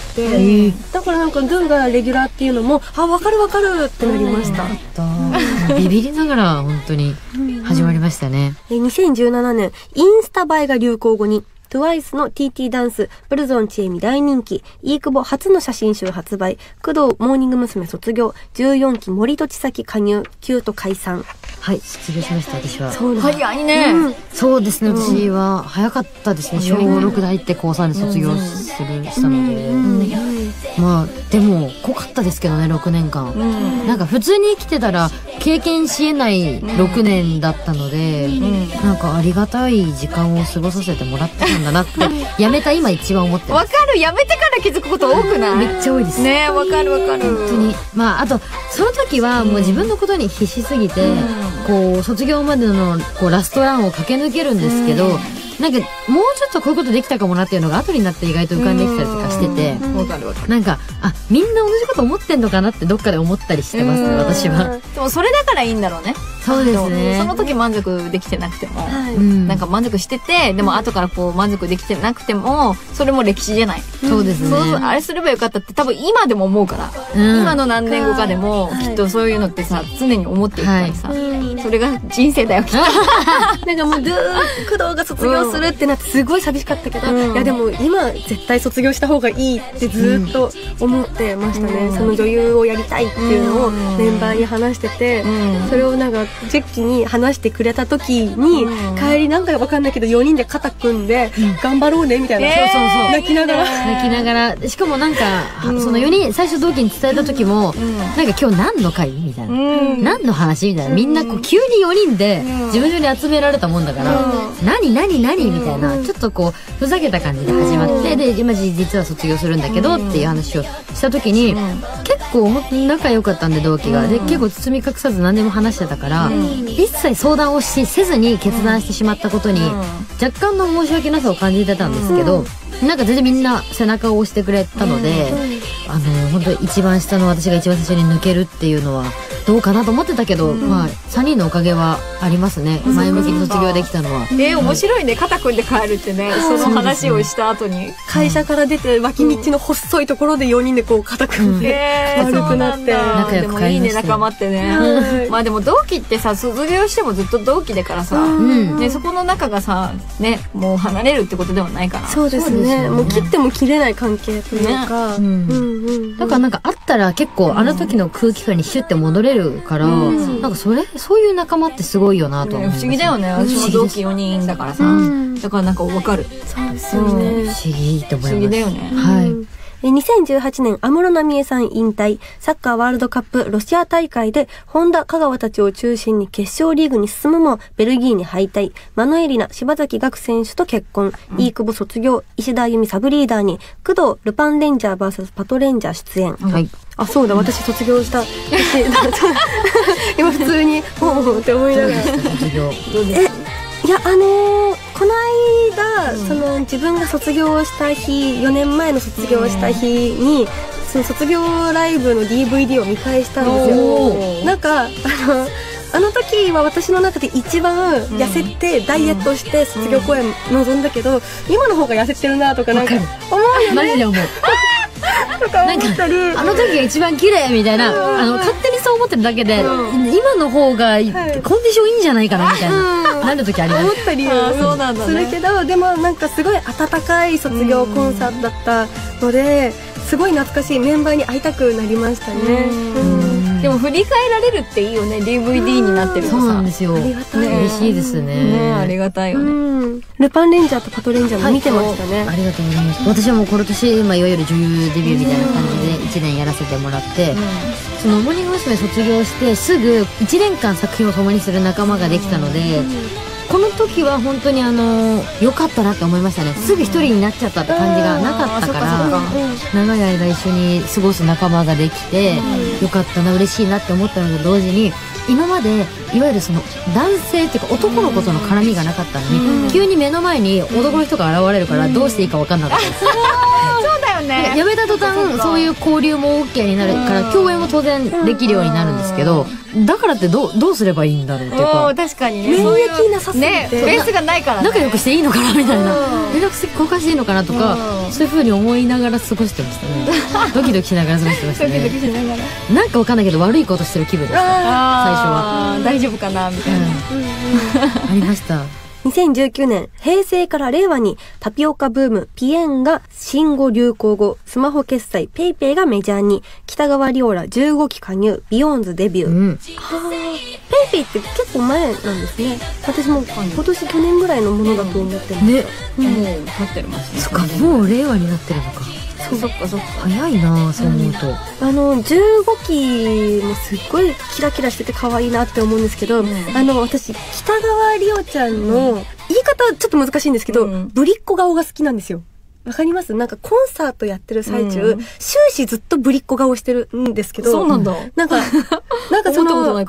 だからなんかドゥがレギュラーっていうのも、あ、わかるわかるってなりました。 ビビりながら本当に始まりましたね。 にせんじゅうななねん、インスタ映えが流行語に、トゥワイス の ティーティー ダンス、ブルゾンチエミ大人気、飯久保初の写真集発売、工藤モーニング娘。卒業、じゅうよんき森戸千咲加入、キュート解散。 はい、卒業しました、私は。 そう早いね、 うん。そうですね、私は早かったですね。しょうろくで入ってこうさんで卒業する、したので。まあ、でも、濃かったですけどね、ろくねんかん。うん、なんか普通に生きてたら、経験し得ないろくねんだったので、うん、なんかありがたい時間を過ごさせてもらってたんだなって、やめた今一番思ってます。 わかる、やめてから気づくこと多くない？ めっちゃ多いです。 ね、わかるわかる。 本当に。まあ、あと、その時はもう自分のことに必死すぎて、うん、こう、卒業までの、こう、ラストランを駆け抜けるんですけど、 なんかもうちょっとこういうことできたかもなっていうのが後になって意外と浮かんできたりとかしてて、 わかるわかる。 なんかあみんな同じこと思ってんのかなってどっかで思ったりしてますね、私は。 でもそれだからいいんだろうね。 そうですね。 その時満足できてなくても、 はいうん、 なんか満足してて、でも後からこう満足できてなくても、それも歴史じゃない。 そうですね。 そうそう、あれすればよかったって多分今でも思うから、 うん、 今の何年後かでもきっとそういうのってさ、常に思っていくからさ、はい、それが人生だよきっと。 なんかもうずーっと工藤が卒業するってなってすごい寂しかったけど、うん、いやでも今絶対卒業した方がいいってずーっと思ってましたね、うん、その女優をやりたいっていうのをメンバーに話してて、うん、それをなんかジェッキーに話してくれた時に、うん、帰りなんかわかんないけどよにんで肩組んで、うん、頑張ろうねみたいな、 えー、そうそうそう泣きながら泣きながら、しかもなんか、うん、そのよにん最初同期に伝えた時も、うん、なんか今日何の会みたいな、うん、何の話みたいな、みんなこう急によにんで事務所に集められたもんだから、うん、何何何みたいな、ちょっとこうふざけた感じで始まって、うん、で今実は卒業するんだけどっていう話をした時に、うん、結構本当に仲良かったんで同期が、うん、で結構包み隠さず何でも話してたから、うん、一切相談をしせずに決断してしまったことに、うん、若干の申し訳なさを感じてたんですけど、うん、なんか全然みんな背中を押してくれたので、うん、あの本当一番下の私が一番最初に抜けるっていうのはどうかなと思ってたけど、うん、まあさんにんのおかげはありますね、うん、前向きに卒業できたのは。 えー、面白いね、肩組んで帰るってね、その話をした後に、 会社から出て脇道の細いところでよにんでこう肩組んで悪くなって、 仲良く帰りました。でもいいね、仲間ってね、うん、まあでも同期ってさ、卒業してもずっと同期だからさ、うん、でそこの仲がさね、もう離れるってことではないから。 そうですね、もう切っても切れない関係というか、ね、うんうんうん、 だからなんかあったら結構あの時の空気感にシュッて戻れるから、うん、なんかそれそういう仲間ってすごいよなと思います、 ね、不思議だよね。私も同期よにんだからさ、うん、だからなんか分かる。 そうですよね、 うん、不思議って思います。 不思議だよね、 はい。 にせんじゅうはちねん、安室奈美恵さん引退。サッカーワールドカップロシア大会で、本田、香川たちを中心に決勝リーグに進むも、ベルギーに敗退。マノエリナ、柴崎岳選手と結婚。うん、飯久保卒業。石田あゆみサブリーダーに、工藤、ルパンレンジャー ブイエス パトレンジャー出演。 はい。 あ、そうだ、私卒業した。今普通に、ほうほうって思いながら。卒業。どうですか？いや、あのー、この間、うん、その自分が卒業した日、よねんまえの卒業した日に、うん、その卒業ライブの ディーブイディー を見返したんですよ。なんか、あの、あの時は私の中で一番痩せてダイエットして卒業公演臨んだけど、今の方が痩せてるなとかなんか思うよね。 マジで思う。 とか思ったり、 あの時が一番綺麗みたいな、あの勝手にそう思ってるだけで、うん、今の方が、はい、コンディションいいんじゃないかなみたいな、なる時あります。 思ったりするけど、でもなんかすごい温かい卒業コンサートだったので、すごい懐かしいメンバーに会いたくなりましたね。うん、 でも振り返られるっていいよね、 ディーブイディー になってるとさ。 そうなんですよ。 ありがたい、 ね、嬉しいですね。 ね、ありがたいよね。うん、 ルパンレンジャーとパトレンジャーも見てましたね。 はい、ありがとうございます。私はもう今年、まあ、いわゆる女優デビューみたいな感じでいちねんやらせてもらって、うん、そのモーニング娘。卒業してすぐいちねんかん作品を共にする仲間ができたので、うん、この時は本当にあの良かったなって思いましたね。すぐ一人になっちゃったって感じがなかったから、長い間一緒に過ごす仲間ができて良かったな、嬉しいなって思ったのと同時に、今までいわゆるその男性っていうか男の子との絡みがなかったのに、急に目の前に男の人が現れるからどうしていいか分かんなかったです。 そうだよね。 やめた途端そういう交流も OK になるから共演も当然できるようになるんですけど、だからってどうどうすればいいんだろうっていうか、 確かにね、 免疫なさすぎてね、ベースがないからね、 仲良くしていいのかなみたいな、連絡先交換していいのかなとか、そういう風に思いながら過ごしてましたね。ドキドキしながら過ごしてましたね。 ドキドキしながらなんかわかんないけど悪いことしてる気分でした、最初は。 大丈夫かなみたいな、 ありました。 にせんじゅうきゅうねん、平成から令和にタピオカブーム、ピエンが新語・流行語、スマホ決済、ペイペイがメジャーに、北川リオラじゅうごき加入、ビヨーンズデビュー。うん、はあ、ペイペイって結構前なんですね。私も今年去年ぐらいのものだと思ってます。 ね、 うん、もう経ってますね。 そっか、もう令和になってるのか。 そっかそっか、 早いなそう思うと、 うん、あのじゅうごきもすっごいキラキラしてて可愛いなって思うんですけど、うん、あの私北川リオちゃんの、うん、言い方ちょっと難しいんですけど、うん、ぶりっ子顔が好きなんですよ。わかります？なんかコンサートやってる最中、うん、終始ずっとぶりっ子顔してるんですけど、 そうなんだ。 なんかなんかその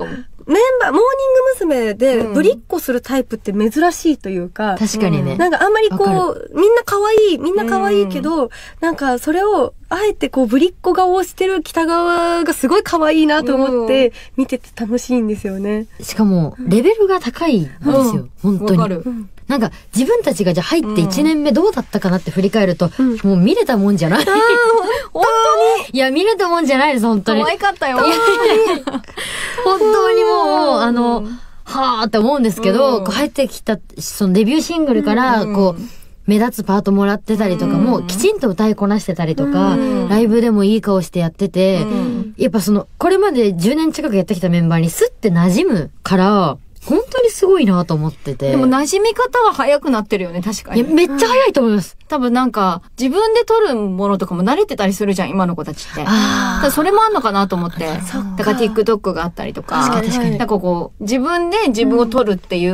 メンバー、モーニング娘。でぶりっ子するタイプって珍しいというか、 確かにね。 なんかあんまりこう、みんな可愛い、みんな可愛いけど、なんかそれを、あえてこうぶりっ子顔をしてる北川がすごい可愛いなと思って見てて楽しいんですよね。 しかもレベルが高いんですよ、うん、本当に。わかる。なんか自分たちがじゃあ入っていちねんめどうだったかなって振り返ると、うん、もう見れたもんじゃない。あ本当にいや見れたもんじゃないです本当に。 可愛かったよ。 本当にもうあのはーって思うんですけど、うん、こう入ってきたそのデビューシングルからこう。うん目立つパートもらってたりとかも、きちんと歌いこなしてたりとか、ライブでもいい顔してやってて、やっぱその、これまでじゅうねん近くやってきたメンバーにスッて馴染むから、本当にすごいなと思ってて。 でも馴染み方は早くなってるよね、確かに。 いや、めっちゃ早いと思います。 多分なんか、自分で撮るものとかも慣れてたりするじゃん、今の子たちって。ああ。それもあんのかなと思って。だから TikTok があったりとか。 確かに確かに。 なんかこう、自分で自分を撮るっていう、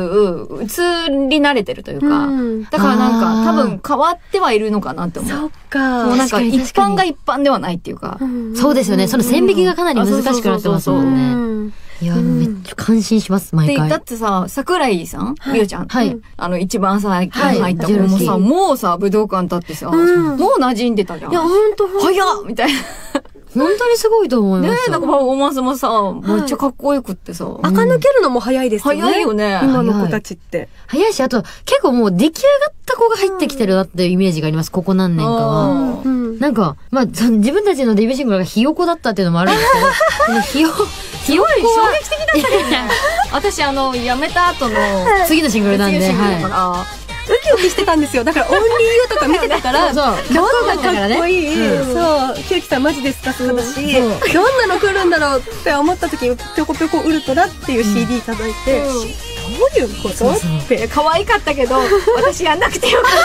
移り慣れてるというか。うん、だからなんか、多分変わってはいるのかなって思う。 そっか。 もうなんか一般が一般ではないっていうか。 そうですよね。その線引きがかなり難しくなってますもんね。いや、めっちゃ感心します、毎回。 で、だってさ、桜井さんりおちゃん。はい。あの、一番最近入った子もさ、もうさ、武道館立ってさ、もう馴染んでたじゃん。 いや、ほんと、 早っみたいな。 本当にすごいと思います。 ねえ、なんかパフォーマンスもさ、めっちゃかっこよくってさ。 垢抜けるのも早いですよね。 早いよね。 今の子たちって。 早いし、あと、結構もう出来上がった子が入ってきてるなっていうイメージがあります、ここ何年かは。なんか、まあ、自分たちのデビューシングルがひよこだったっていうのもあるんですけど、ひよ、 ひよこ衝撃的だったけどね。私、あの、辞めた後の次のシングルなんで、はい。 ウキウキしてたんですよ。だから、オンリーユーとか見てたから、どんなかっこいい、そう、キュウキさんマジでスタスタだし、どんなの来るんだろうって思った時に、ぴょこぴょこウルトラっていう シーディー いただいて、どういうことって。 可愛かったけど、私やんなくてよかった。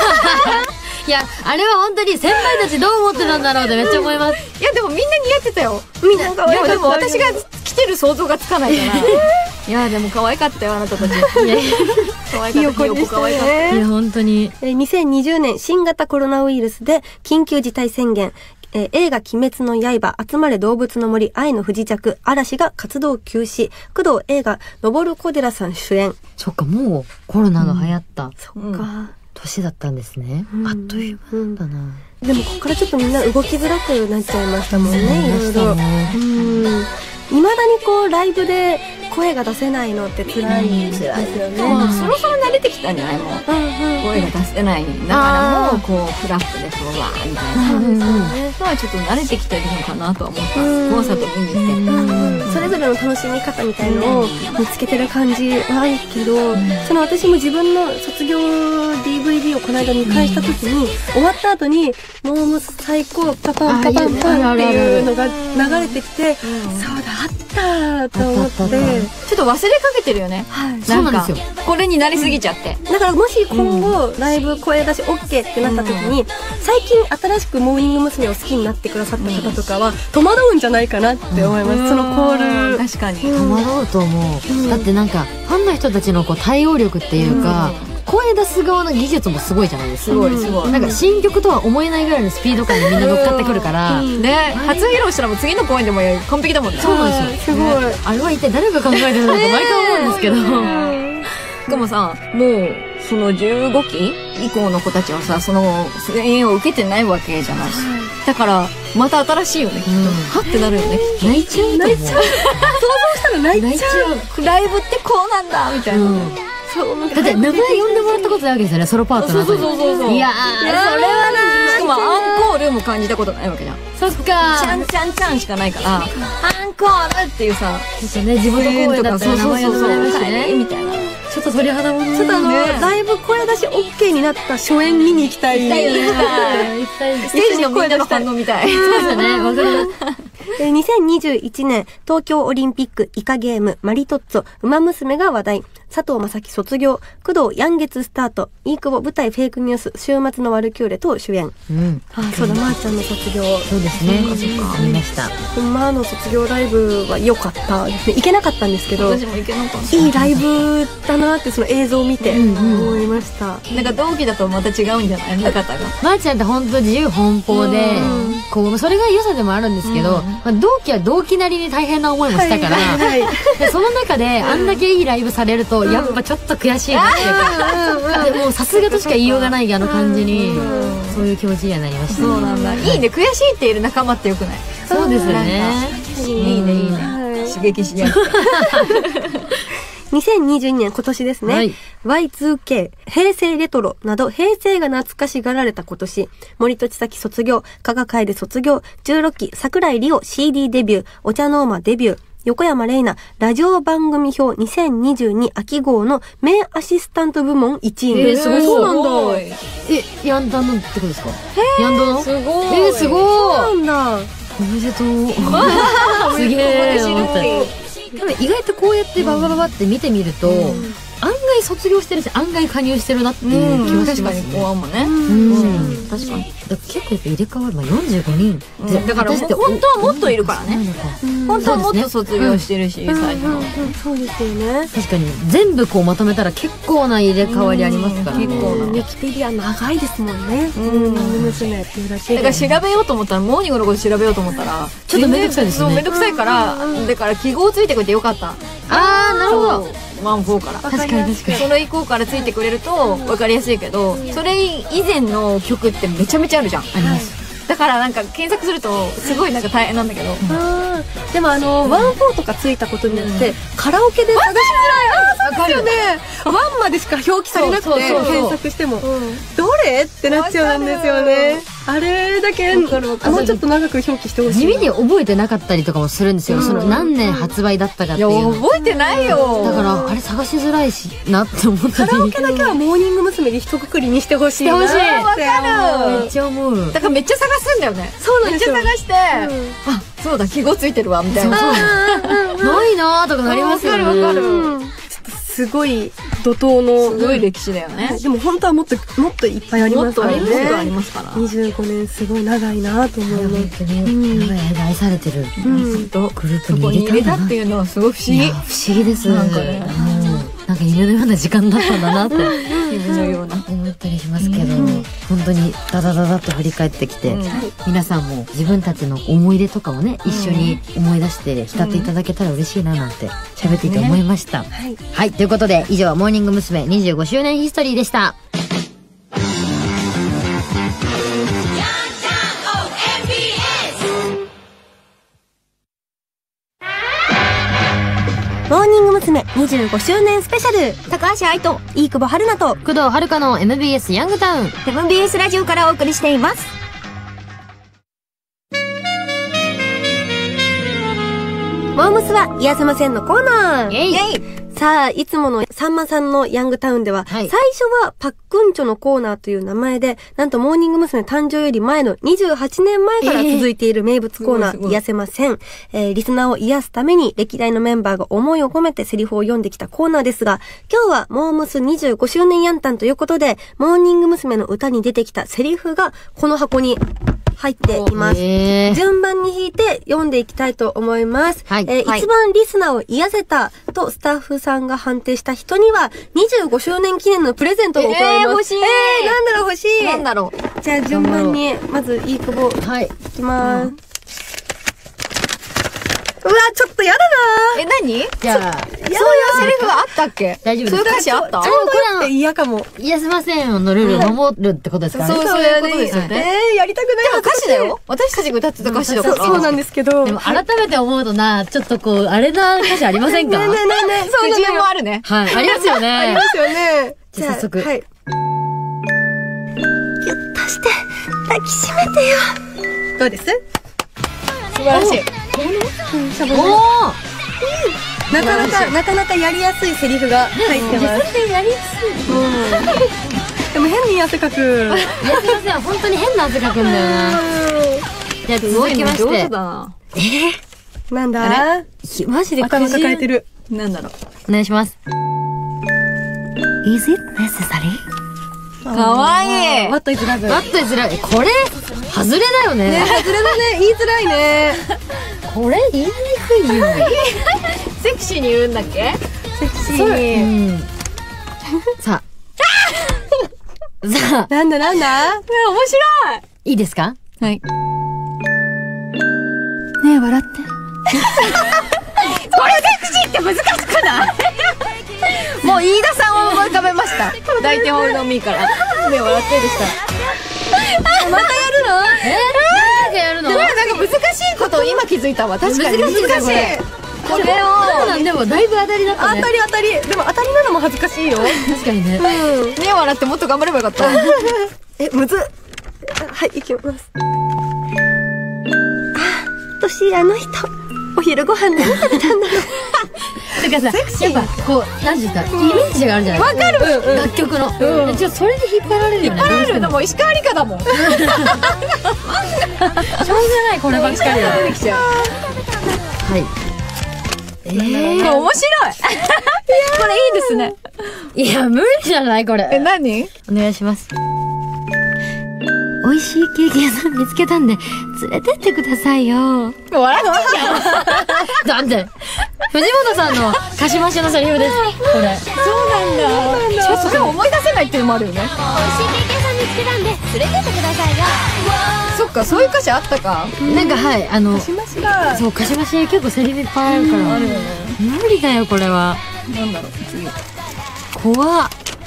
いや、あれは本当に先輩たちどう思ってたんだろうってめっちゃ思います。 いや、でもみんな似合ってたよ。みんな可愛かった。でも私が来てる想像がつかないから。いや、でも可愛かったよ、あなたたち。可愛かった。ひよこ可愛かった。 いや、本当に。 にせんにじゅうねん新型コロナウイルスで緊急事態宣言。えー、映画鬼滅の刃、集まれ動物の森、愛の不時着、嵐が活動休止。工藤映画、登小寺さん主演。 そっか、もうコロナが流行った。うん、 そっか。 年だったんですね。うん、あっという間なんだな。 でもここからちょっとみんな動きづらくなっちゃいましたもんね、いろいろ。うん。未だにこうライブで声が出せないのって辛いですよね。 そろそろ慣れてきたんじゃないもん。声が出せないだからもこうフラットでこうわーみたいな。そうですね。まあちょっと慣れてきてるのかなとは思った。コンサート見に行って。 それぞれの楽しみ方みたいのを見つけてる感じはあるけど、その私も自分の卒業 ディーブイディー をこの間見返した時に終わった後にモームス最高パパンパパンパンっていうのが流れてきて、そうだあったと思って、 ちょっと忘れかけてるよね。 はい、 そうなんですよ。これになりすぎちゃって。 だからもし今後ライブ声出し オーケー ってなった時に、最近新しくモーニング娘。を好きになってくださった方とかは戸惑うんじゃないかなって思います。そのコール。 確かに。 戸惑うと思う。だってなんかファンの人たちのこう対応力っていうか、声出す側の技術もすごいじゃないですか。 すごいすごい。 なんか新曲とは思えないぐらいのスピード感でみんな乗っかってくるから。 ね、初披露したらもう次の公演でも完璧だもんね。 そうなんですよ。すごい。あれは一体誰が考えてるのか毎回思うんですけど。 しかもさ、もうそのじゅうごき以降の子たちはさ、その声援を受けてないわけじゃない。だからまた新しいよね、きっと。はってなるよね。 泣いちゃう。 泣いちゃう。想像したら泣いちゃう。ライブってこうなんだみたいな。 そう、だって名前呼んでもらったことないわけですよね、ソロパートの後に。 そうそうそうそう。 いやー、 それはな。しかもアンコールも感じたことないわけじゃん。 そっか。ちゃんちゃんちゃんしかないから、アンコールっていうさ、 ちょっとね、自分の声だったら名前呼んでもらいましたね。 みたいな。 ちょっと鳥肌もね。 ちょっとあの、ライブ声出し オーケー になった初演見に行きたい。 行きたいよね。ステージの声出の反応みたい。 そうですよね。わかる。 にせんにじゅういちねん東京オリンピックイカゲームマリトッツォウマ娘が話題。佐藤正樹卒業。工藤ヤンゲツスタート。イークボ舞台フェイクニュース週末のワルキューレと主演。 うん。 あ、そうだ、まーちゃんの卒業。 そうですね。見ました。 まーの卒業ライブは良かったですね。行けなかったんですけど。 私も行けなかった。 いいライブだなってその映像を見て思いました。 なんか同期だとまた違うんじゃない見方が。 まーちゃんって本当自由奔放で、こうそれが良さでもあるんですけど、まあ同期は同期なりに大変な思いもしたから、 でその中であんだけいいライブされるとやっぱちょっと悔しいなっていうか、でもうさすがとしか言いようがないあの感じにそういう気持ちにはなりました。 そうなんだ。いいね、悔しいって言える仲間ってよくない？ そうですよね。 いいねいいね。刺激し合って。 にせんにじゅうにねん今年ですね、はい、ワイツーケー、平成レトロなど平成が懐かしがられた今年、森戸千咲卒業、加賀楓卒業、じゅうろっき桜井里央 シーディー デビュー、お茶の間デビュー、横山玲奈ラジオ番組表にせんにじゅうに秋号の名アシスタント部門いちい。 えー、すごい。 そうなんだ。 え、ヤンダンのってことですか？ヤンダの？ すごい。 えー、すごい。 そうなんだ。 おめでとう。すげえ。思った。多分意外とこうやってババババって見てみると、うん、案外卒業してるし案外加入してるなっていう気がしますね。 確かに後半もね。 うん、確かに。だから結構やっぱ入れ替わる、まあ、よんじゅうごにん、 うん、だから本当はもっといるからね。本当はもっと卒業してるし、最初。 そうですよね。 確かに全部こうまとめたら結構な入れ替わりありますからね。 結構な。ウィキペディア長いですもんね。うん。娘っていうだけ。 だから調べようと思ったら、モーニングのこと調べようと思ったら、 ちょっとめんどくさいですね。 めんどくさいから、だから記号ついてくれてよかった。 あー、なるほど。 ワンフォーから。 確かに確かに。 それ以降からついてくれると分かりやすいけど、それ以前の曲ってめちゃめちゃあるじゃん。 あります。 だからなんか検索するとすごいなんか大変なんだけど。 でもあのワンフォーとかついたことによってカラオケで探しづらい。あ、そうですよね。ワンまでしか表記されなくて検索してもどれってなっちゃうんですよね。あれだけもうちょっと長く表記してほしい。 地味に覚えてなかったりとかもするんですよ。その何年発売だったかっていう。 いや覚えてないよ。 だからあれ探しづらいしなって思ったり。 カラオケだけはモーニング娘。で一括りにしてほしいな。 わかる。 めっちゃ思う。 だからめっちゃ探すんだよね。 そうなんですよ。 めっちゃ探して、あ、そうだ記号ついてるわみたいな。 ないなーとかなりますよね。 わかるわかる。 すごい怒涛のすごい歴史だよね。 でも本当はもっともっといっぱいありますからね。 もっとありますから。 にじゅうごねんすごい長いなと思うの。 本当に長い間愛されてるグループに入れたっていうのはすごい不思議。 不思議です。なんかね。なんか夢のような時間だったんだなって夢のような思ったりしますけど、本当にダダダダッと振り返ってきて、皆さんも自分たちの思い出とかをね一緒に思い出して浸っていただけたら嬉しいななんて喋っていて思いました。はい、はい、ということで以上モーニング娘。にじゅうごしゅうねんヒストリーでした。 モーニング娘。にじゅうごしゅうねんスペシャル、 高橋愛と飯久保春菜と工藤遥の エムビーエス ヤングタウンエムビーエス ラジオからお送りしています。 モームスは癒せませんのコーナー。 イエイ。 さあ、いつものさんまさんのヤングタウンでは、はい、最初はパックンチョのコーナーという名前で、なんとモーニング娘。誕生より前のにじゅうはちねんまえから続いている名物コーナー、えー、癒せません。えー、リスナーを癒すために歴代のメンバーが思いを込めてセリフを読んできたコーナーですが、今日はモームスにじゅうごしゅうねんヤンタンということで、モーニング娘。の歌に出てきたセリフがこの箱に入っています。えー、順番に引いて読んでいきたいと思います。はい、えーはい、一番リスナーを癒せたとスタッフさんが判定した人にはにじゅうごしゅうねん記念のプレゼントが贈られます。えー、欲しい。えー、なんだろう欲しい。 なんだろう。じゃあ順番にまずいい久保、はい、いきまーす。うんうわ、ちょっとやだなー。 え、何？ じゃあ、 そういうセリフがあったっけ？ 大丈夫です。 そういう歌詞あった？ ちょうどやって嫌かも。 癒せませんのルールを守るってことですかね。 そう、そういうことですよね。 えー、やりたくない。 でも歌詞だよ。私たちが歌ってた歌詞だから。 そうなんですけど。 でも改めて思うとな、ちょっとこう、あれな歌詞ありませんか？ ねねねね。 そういうもあるね。 はい。ありますよね。 ありますよね。 じゃあ早速。はい。 ぎゅっとして、抱きしめてよ。どうです？ 素晴らしい。 おーなかなかなかなかやりやすいセリフが入ってます。 やりやすい。 でも変に汗かく。 いやすいません、本当に変な汗かくんだよな。じゃあ続きまして。 えー、なんだ？ マジで頭抱えてる。 なんだろう。 お願いします。Is it necessary？ かわいい。 What is love？ What is love？ これ外れだよね。 ね、外れだね。言いづらいね。 これ言いにくいよ。 セクシーに言うんだっけ？ セクシーに。うん、 さあ。さあ。 なんだなんだ？ 面白い。 いいですか？ はい。 ねえ、笑って。 これセクシーって難しくないもう飯田さんを思い浮かべました。抱いてホールドミーから目を笑ってるでした。またやるの？ えー、やるの？ これなんか難しいことを今気づいたわ。確かに難しい。 難しいこれをなんでもだいぶ当たりだったね。 当たり当たり。でも当たりなのも恥ずかしいよ。 確かにね。 目を笑ってもっと頑張ればよかった。 え、むずっ。はい、いきます。あ、私あの人お昼ご飯何食べたんだろう。 だからさ、やっぱこうなんていうかイメージがあるじゃない。わかる。楽曲の。うん。じゃあそれで引っ張られるよね。 引っ張られるのも石川理香だもん。しょうがないこればっかりは。 出てきちゃう。 はい。ええ。 面白い。これいいですね。 いや無理じゃないこれ。 え、何？ お願いします。美味しいケーキ屋さん見つけたんで連れてってくださいよ。 笑ってんじゃん。 だって藤本さんのかしましのセリフです。これ。 そうなんだ。ちょっとそれ思い出せないっていうのもあるよね。 美味しいケーキ屋さん見つけたんで連れてってくださいよ。 そっか、そういう歌詞あったか。 なんかはいあのかしましだ。 そうかしまし結構セリフいっぱいあるから。 あるよね。 無理だよこれは。 なんだろう次。 怖っ。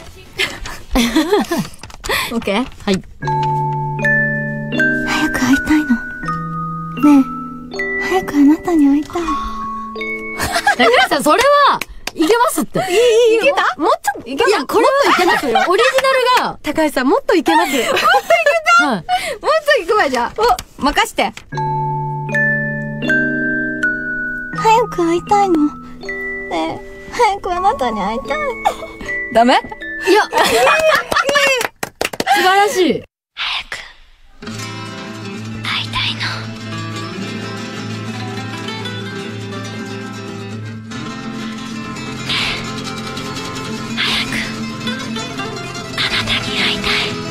オッケー。 はい。 早く会いたいの。ねえ、早くあなたに会いたい。 だからさそれはいけますって。 いけた？もうちょっといけいやこれはいけますよ。オリジナルが高橋さんもっといけます。もっといけた。 はい。 もうちょい行くわじゃあ。お、任して。 早く会いたいの。ねえ、早くあなたに会いたい。 ダメ？ いや素晴らしい。 早く会いたいの。早くあなたに会いた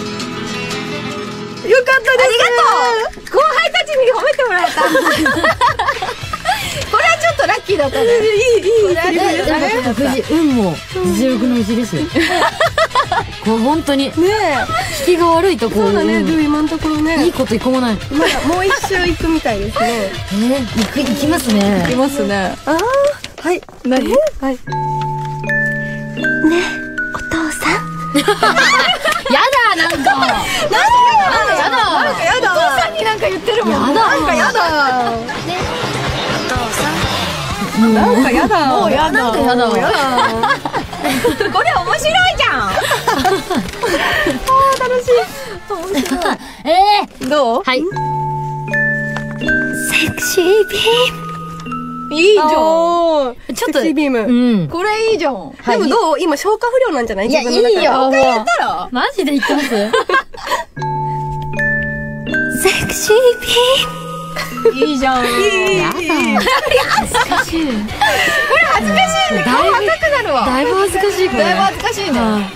い。 よかったです。 ありがとう。後輩たちに褒めてもらえた。これはちょっとラッキーだったね。 いいいい。 これはねやっぱ藤運も実力のうちですよ。こう本当にね引きが悪いとこえ。そうだね。 んでも今のところね。 いいこと一個もない。 まだもう一周行くみたいですね。 えー、行く行きますね。 いきますね。 ああ、はい。 何？ はい。 ねえ、お父さん。 やだなんか。 やだ。なんかやだ。お父さんになんか言ってるもん。 やだなんかやだ。 ねえ、お父さん。 なんかやだ。 もうやだ。 なんかやだわ。 やだ。これ面白いじゃん。ああ楽しい。面白い。 えどう？ ー、はい。 セクシービーいいじゃん。 おーちょっとセクシービーム。 うん。 これいいじゃん。 でもどう？今消化不良なんじゃない？ いや自分の中でいいよもうやったら？ マジで言ってます？ ム。セクシービいいじゃん。 やだ。恥ずかしい。 これ恥ずかしいね。顔赤くなるわ。 だいぶ恥ずかしいこれ。 だいぶ恥ずかしいね。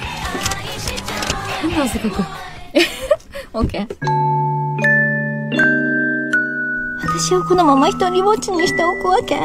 変な汗かく。 オッケー。 ー。私をこのまま一人ぼっちにしておくわけ？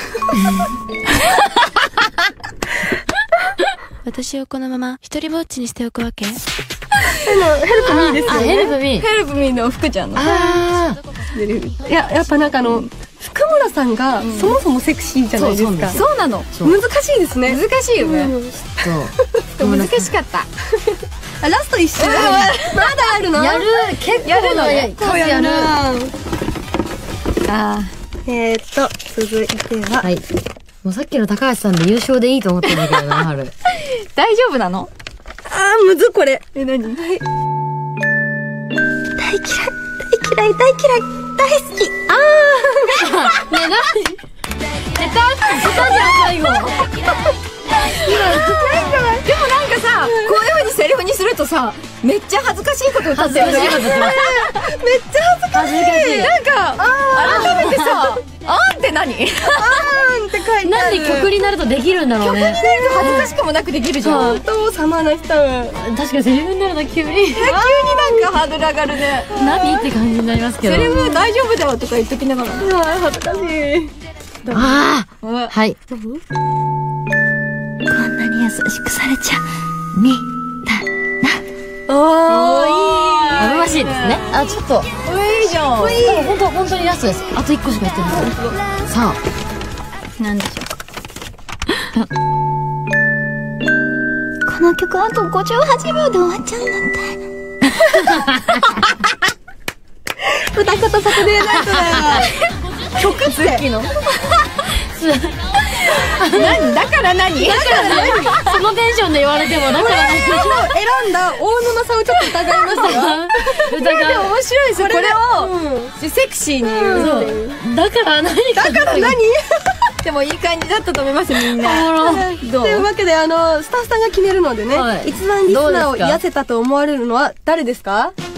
私をこのまま一人ぼっちにしておくわけ？ ヘルプミーですあ、 よね。 ヘルプミー。 ヘルプミーの福ちゃんの。 あいや、やっぱなんかあの、福村さんがそもそもセクシーじゃないですか。 そうそうなの。 難しいですね。 難しいよね。 うんー、そう。 難しかった。 あ、ラスト一周。まだあるの？ やる結構やるのね数やる。 あえーっと、続いては。 はい。もうさっきの高橋さんで優勝でいいと思ってんだけどな、春。 ー大丈夫なの？ あー、むずこれ。 え、何？ はい。 大嫌い、大嫌い、大嫌い、大好き。あね、なに下手下手じゃん、最後。 でもなんかさ、こういう風にセリフにするとさ、めっちゃ恥ずかしいこと歌ってるね。 恥ずかしいことめっちゃ恥ずかしい。 恥ずかしいなんか、改めてさ、あーんって何？あーんって書いてなんで曲になるとできるんだろうね。 恥ずかしくもなくできるじゃん。 本当様な人。 確かにセリフになると急に。 急になんかハードル上がるね。 何って感じになりますけど。 セリフ大丈夫だよとか言っときながら。 あー、恥ずかしい。 ああうわはい。 こんなに優しくされちゃ、み、だ、 おー、いい。 あましいですね。あ、ちょっと。 いいじゃん。 でも本当、本当にラストです。あといっこしか言ってない。さあ。 なんでしょう。 この曲あとごじゅうはちびょうで終わっちゃうなんて。 歌方サタデーナイトだよ。曲って。 の何だから何だから何そのテンションで言われても、だから何選んだ大沼さんをちょっと疑いますよ。 歌でもが。 面白いですよ。これをセクシーに言うっていう。 だから何だから何でもいい感じだったと思いますみんな。どうというわけで、あの、スタッフさんが決めるのでね、 はい一番リスナーを癒せたと思われるのは誰ですか？え、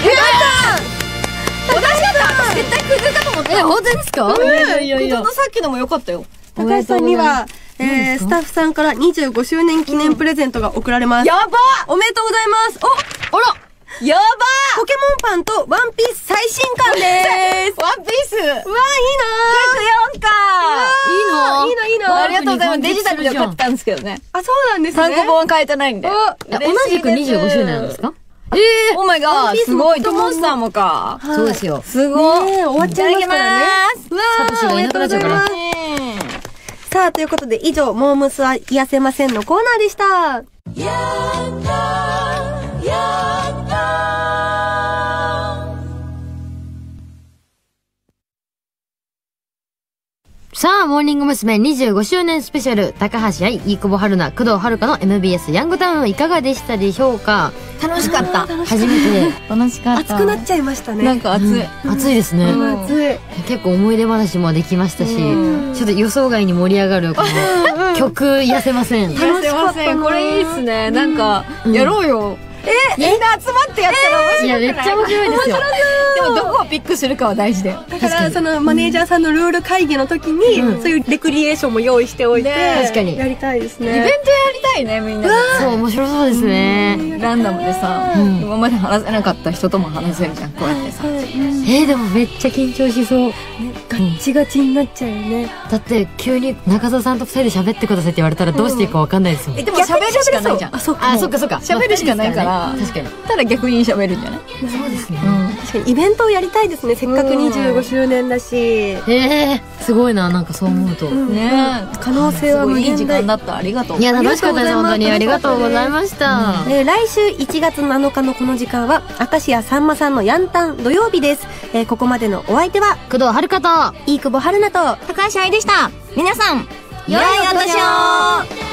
私だった絶対クズかと思った。 え、本当ですか？いやいやいやクズのさっきのも良かったよ。 高橋さんには、えー、スタッフさんからにじゅうごしゅうねん記念プレゼントが贈られます。 やばおめでとうございます。おあらやばポケモンパンとワンピース最新刊でーす。 ワンピースうわ、いいなー。 ひゃくよんかいいのいいのいいの。 ありがとうございます。デジタルで買ったんですけどね。 あ、そうなんですね。 単行本は変えてないんで。 お同じくにじゅうごしゅうねんなんですか？ えー、オーマイガー、 ワンピースもすごい。トモンスターもか。 そうですよ。 すごい。 ねえ終わっちゃいますからね。うわサトシがいなくなっちゃうからおめでとうございますさあ、ということで以上、モームスは癒せませんのコーナーでした。やったやったさあ、モーニング娘。にじゅうごしゅうねんスペシャル、高橋愛、飯久保春菜、工藤遥の エムビーエス ヤングタウンいかがでしたでしょうか？ 楽しかった。 初めて。 楽しかっ熱くなっちゃいましたね。 なんか熱い。 暑いですね。 うん熱い。 結構思い出話もできましたし、 うんちょっと予想外に盛り上がるこの曲痩せません。 楽しかったな。これいいっすね。なんか、やろうよ。えみんな集まってやったら面白い。 いや、めっちゃ面白いですよ。 でもどこをピックするかは大事だよ。 だから、そのマネージャーさんのルール会議の時に、 うんそういうレクリエーションも用意しておいて、 ね確かにやりたいですね。 イベントやりたいね、みんなで。 そう、面白そうですね。 ランダムでさ、 うん今まで話せなかった人とも話せるじゃん、こうやってさ。 えー、でもめっちゃ緊張しそう。 ガッチガチになっちゃうよね。 だって急に中澤さんと二人で喋ってくださいって言われたらどうしていいかわかんないですもん。 え、でも喋るしかないじゃん。 あ、そっか。 あ、そっかそっか。 喋るしかないから確かに。 ただ逆に喋るんじゃない？ そうですね。 確かにイベントをやりたいですね。せっかくにじゅうごしゅうねんだし。 えー、すごいな、なんかそう思うと。 ねえ。 可能性は無すごいいい時限大間だった。ありがとう。 いや、楽しかったです。 ありがとうございます本当にありがとうございました。 えー来週いちがつなのかのこの時間は、明石家さんまさんのヤンタン土曜日です。えーここまでのお相手は、 工藤遥と、 飯久保春菜と、 高橋愛でした。皆さん、良いお年を。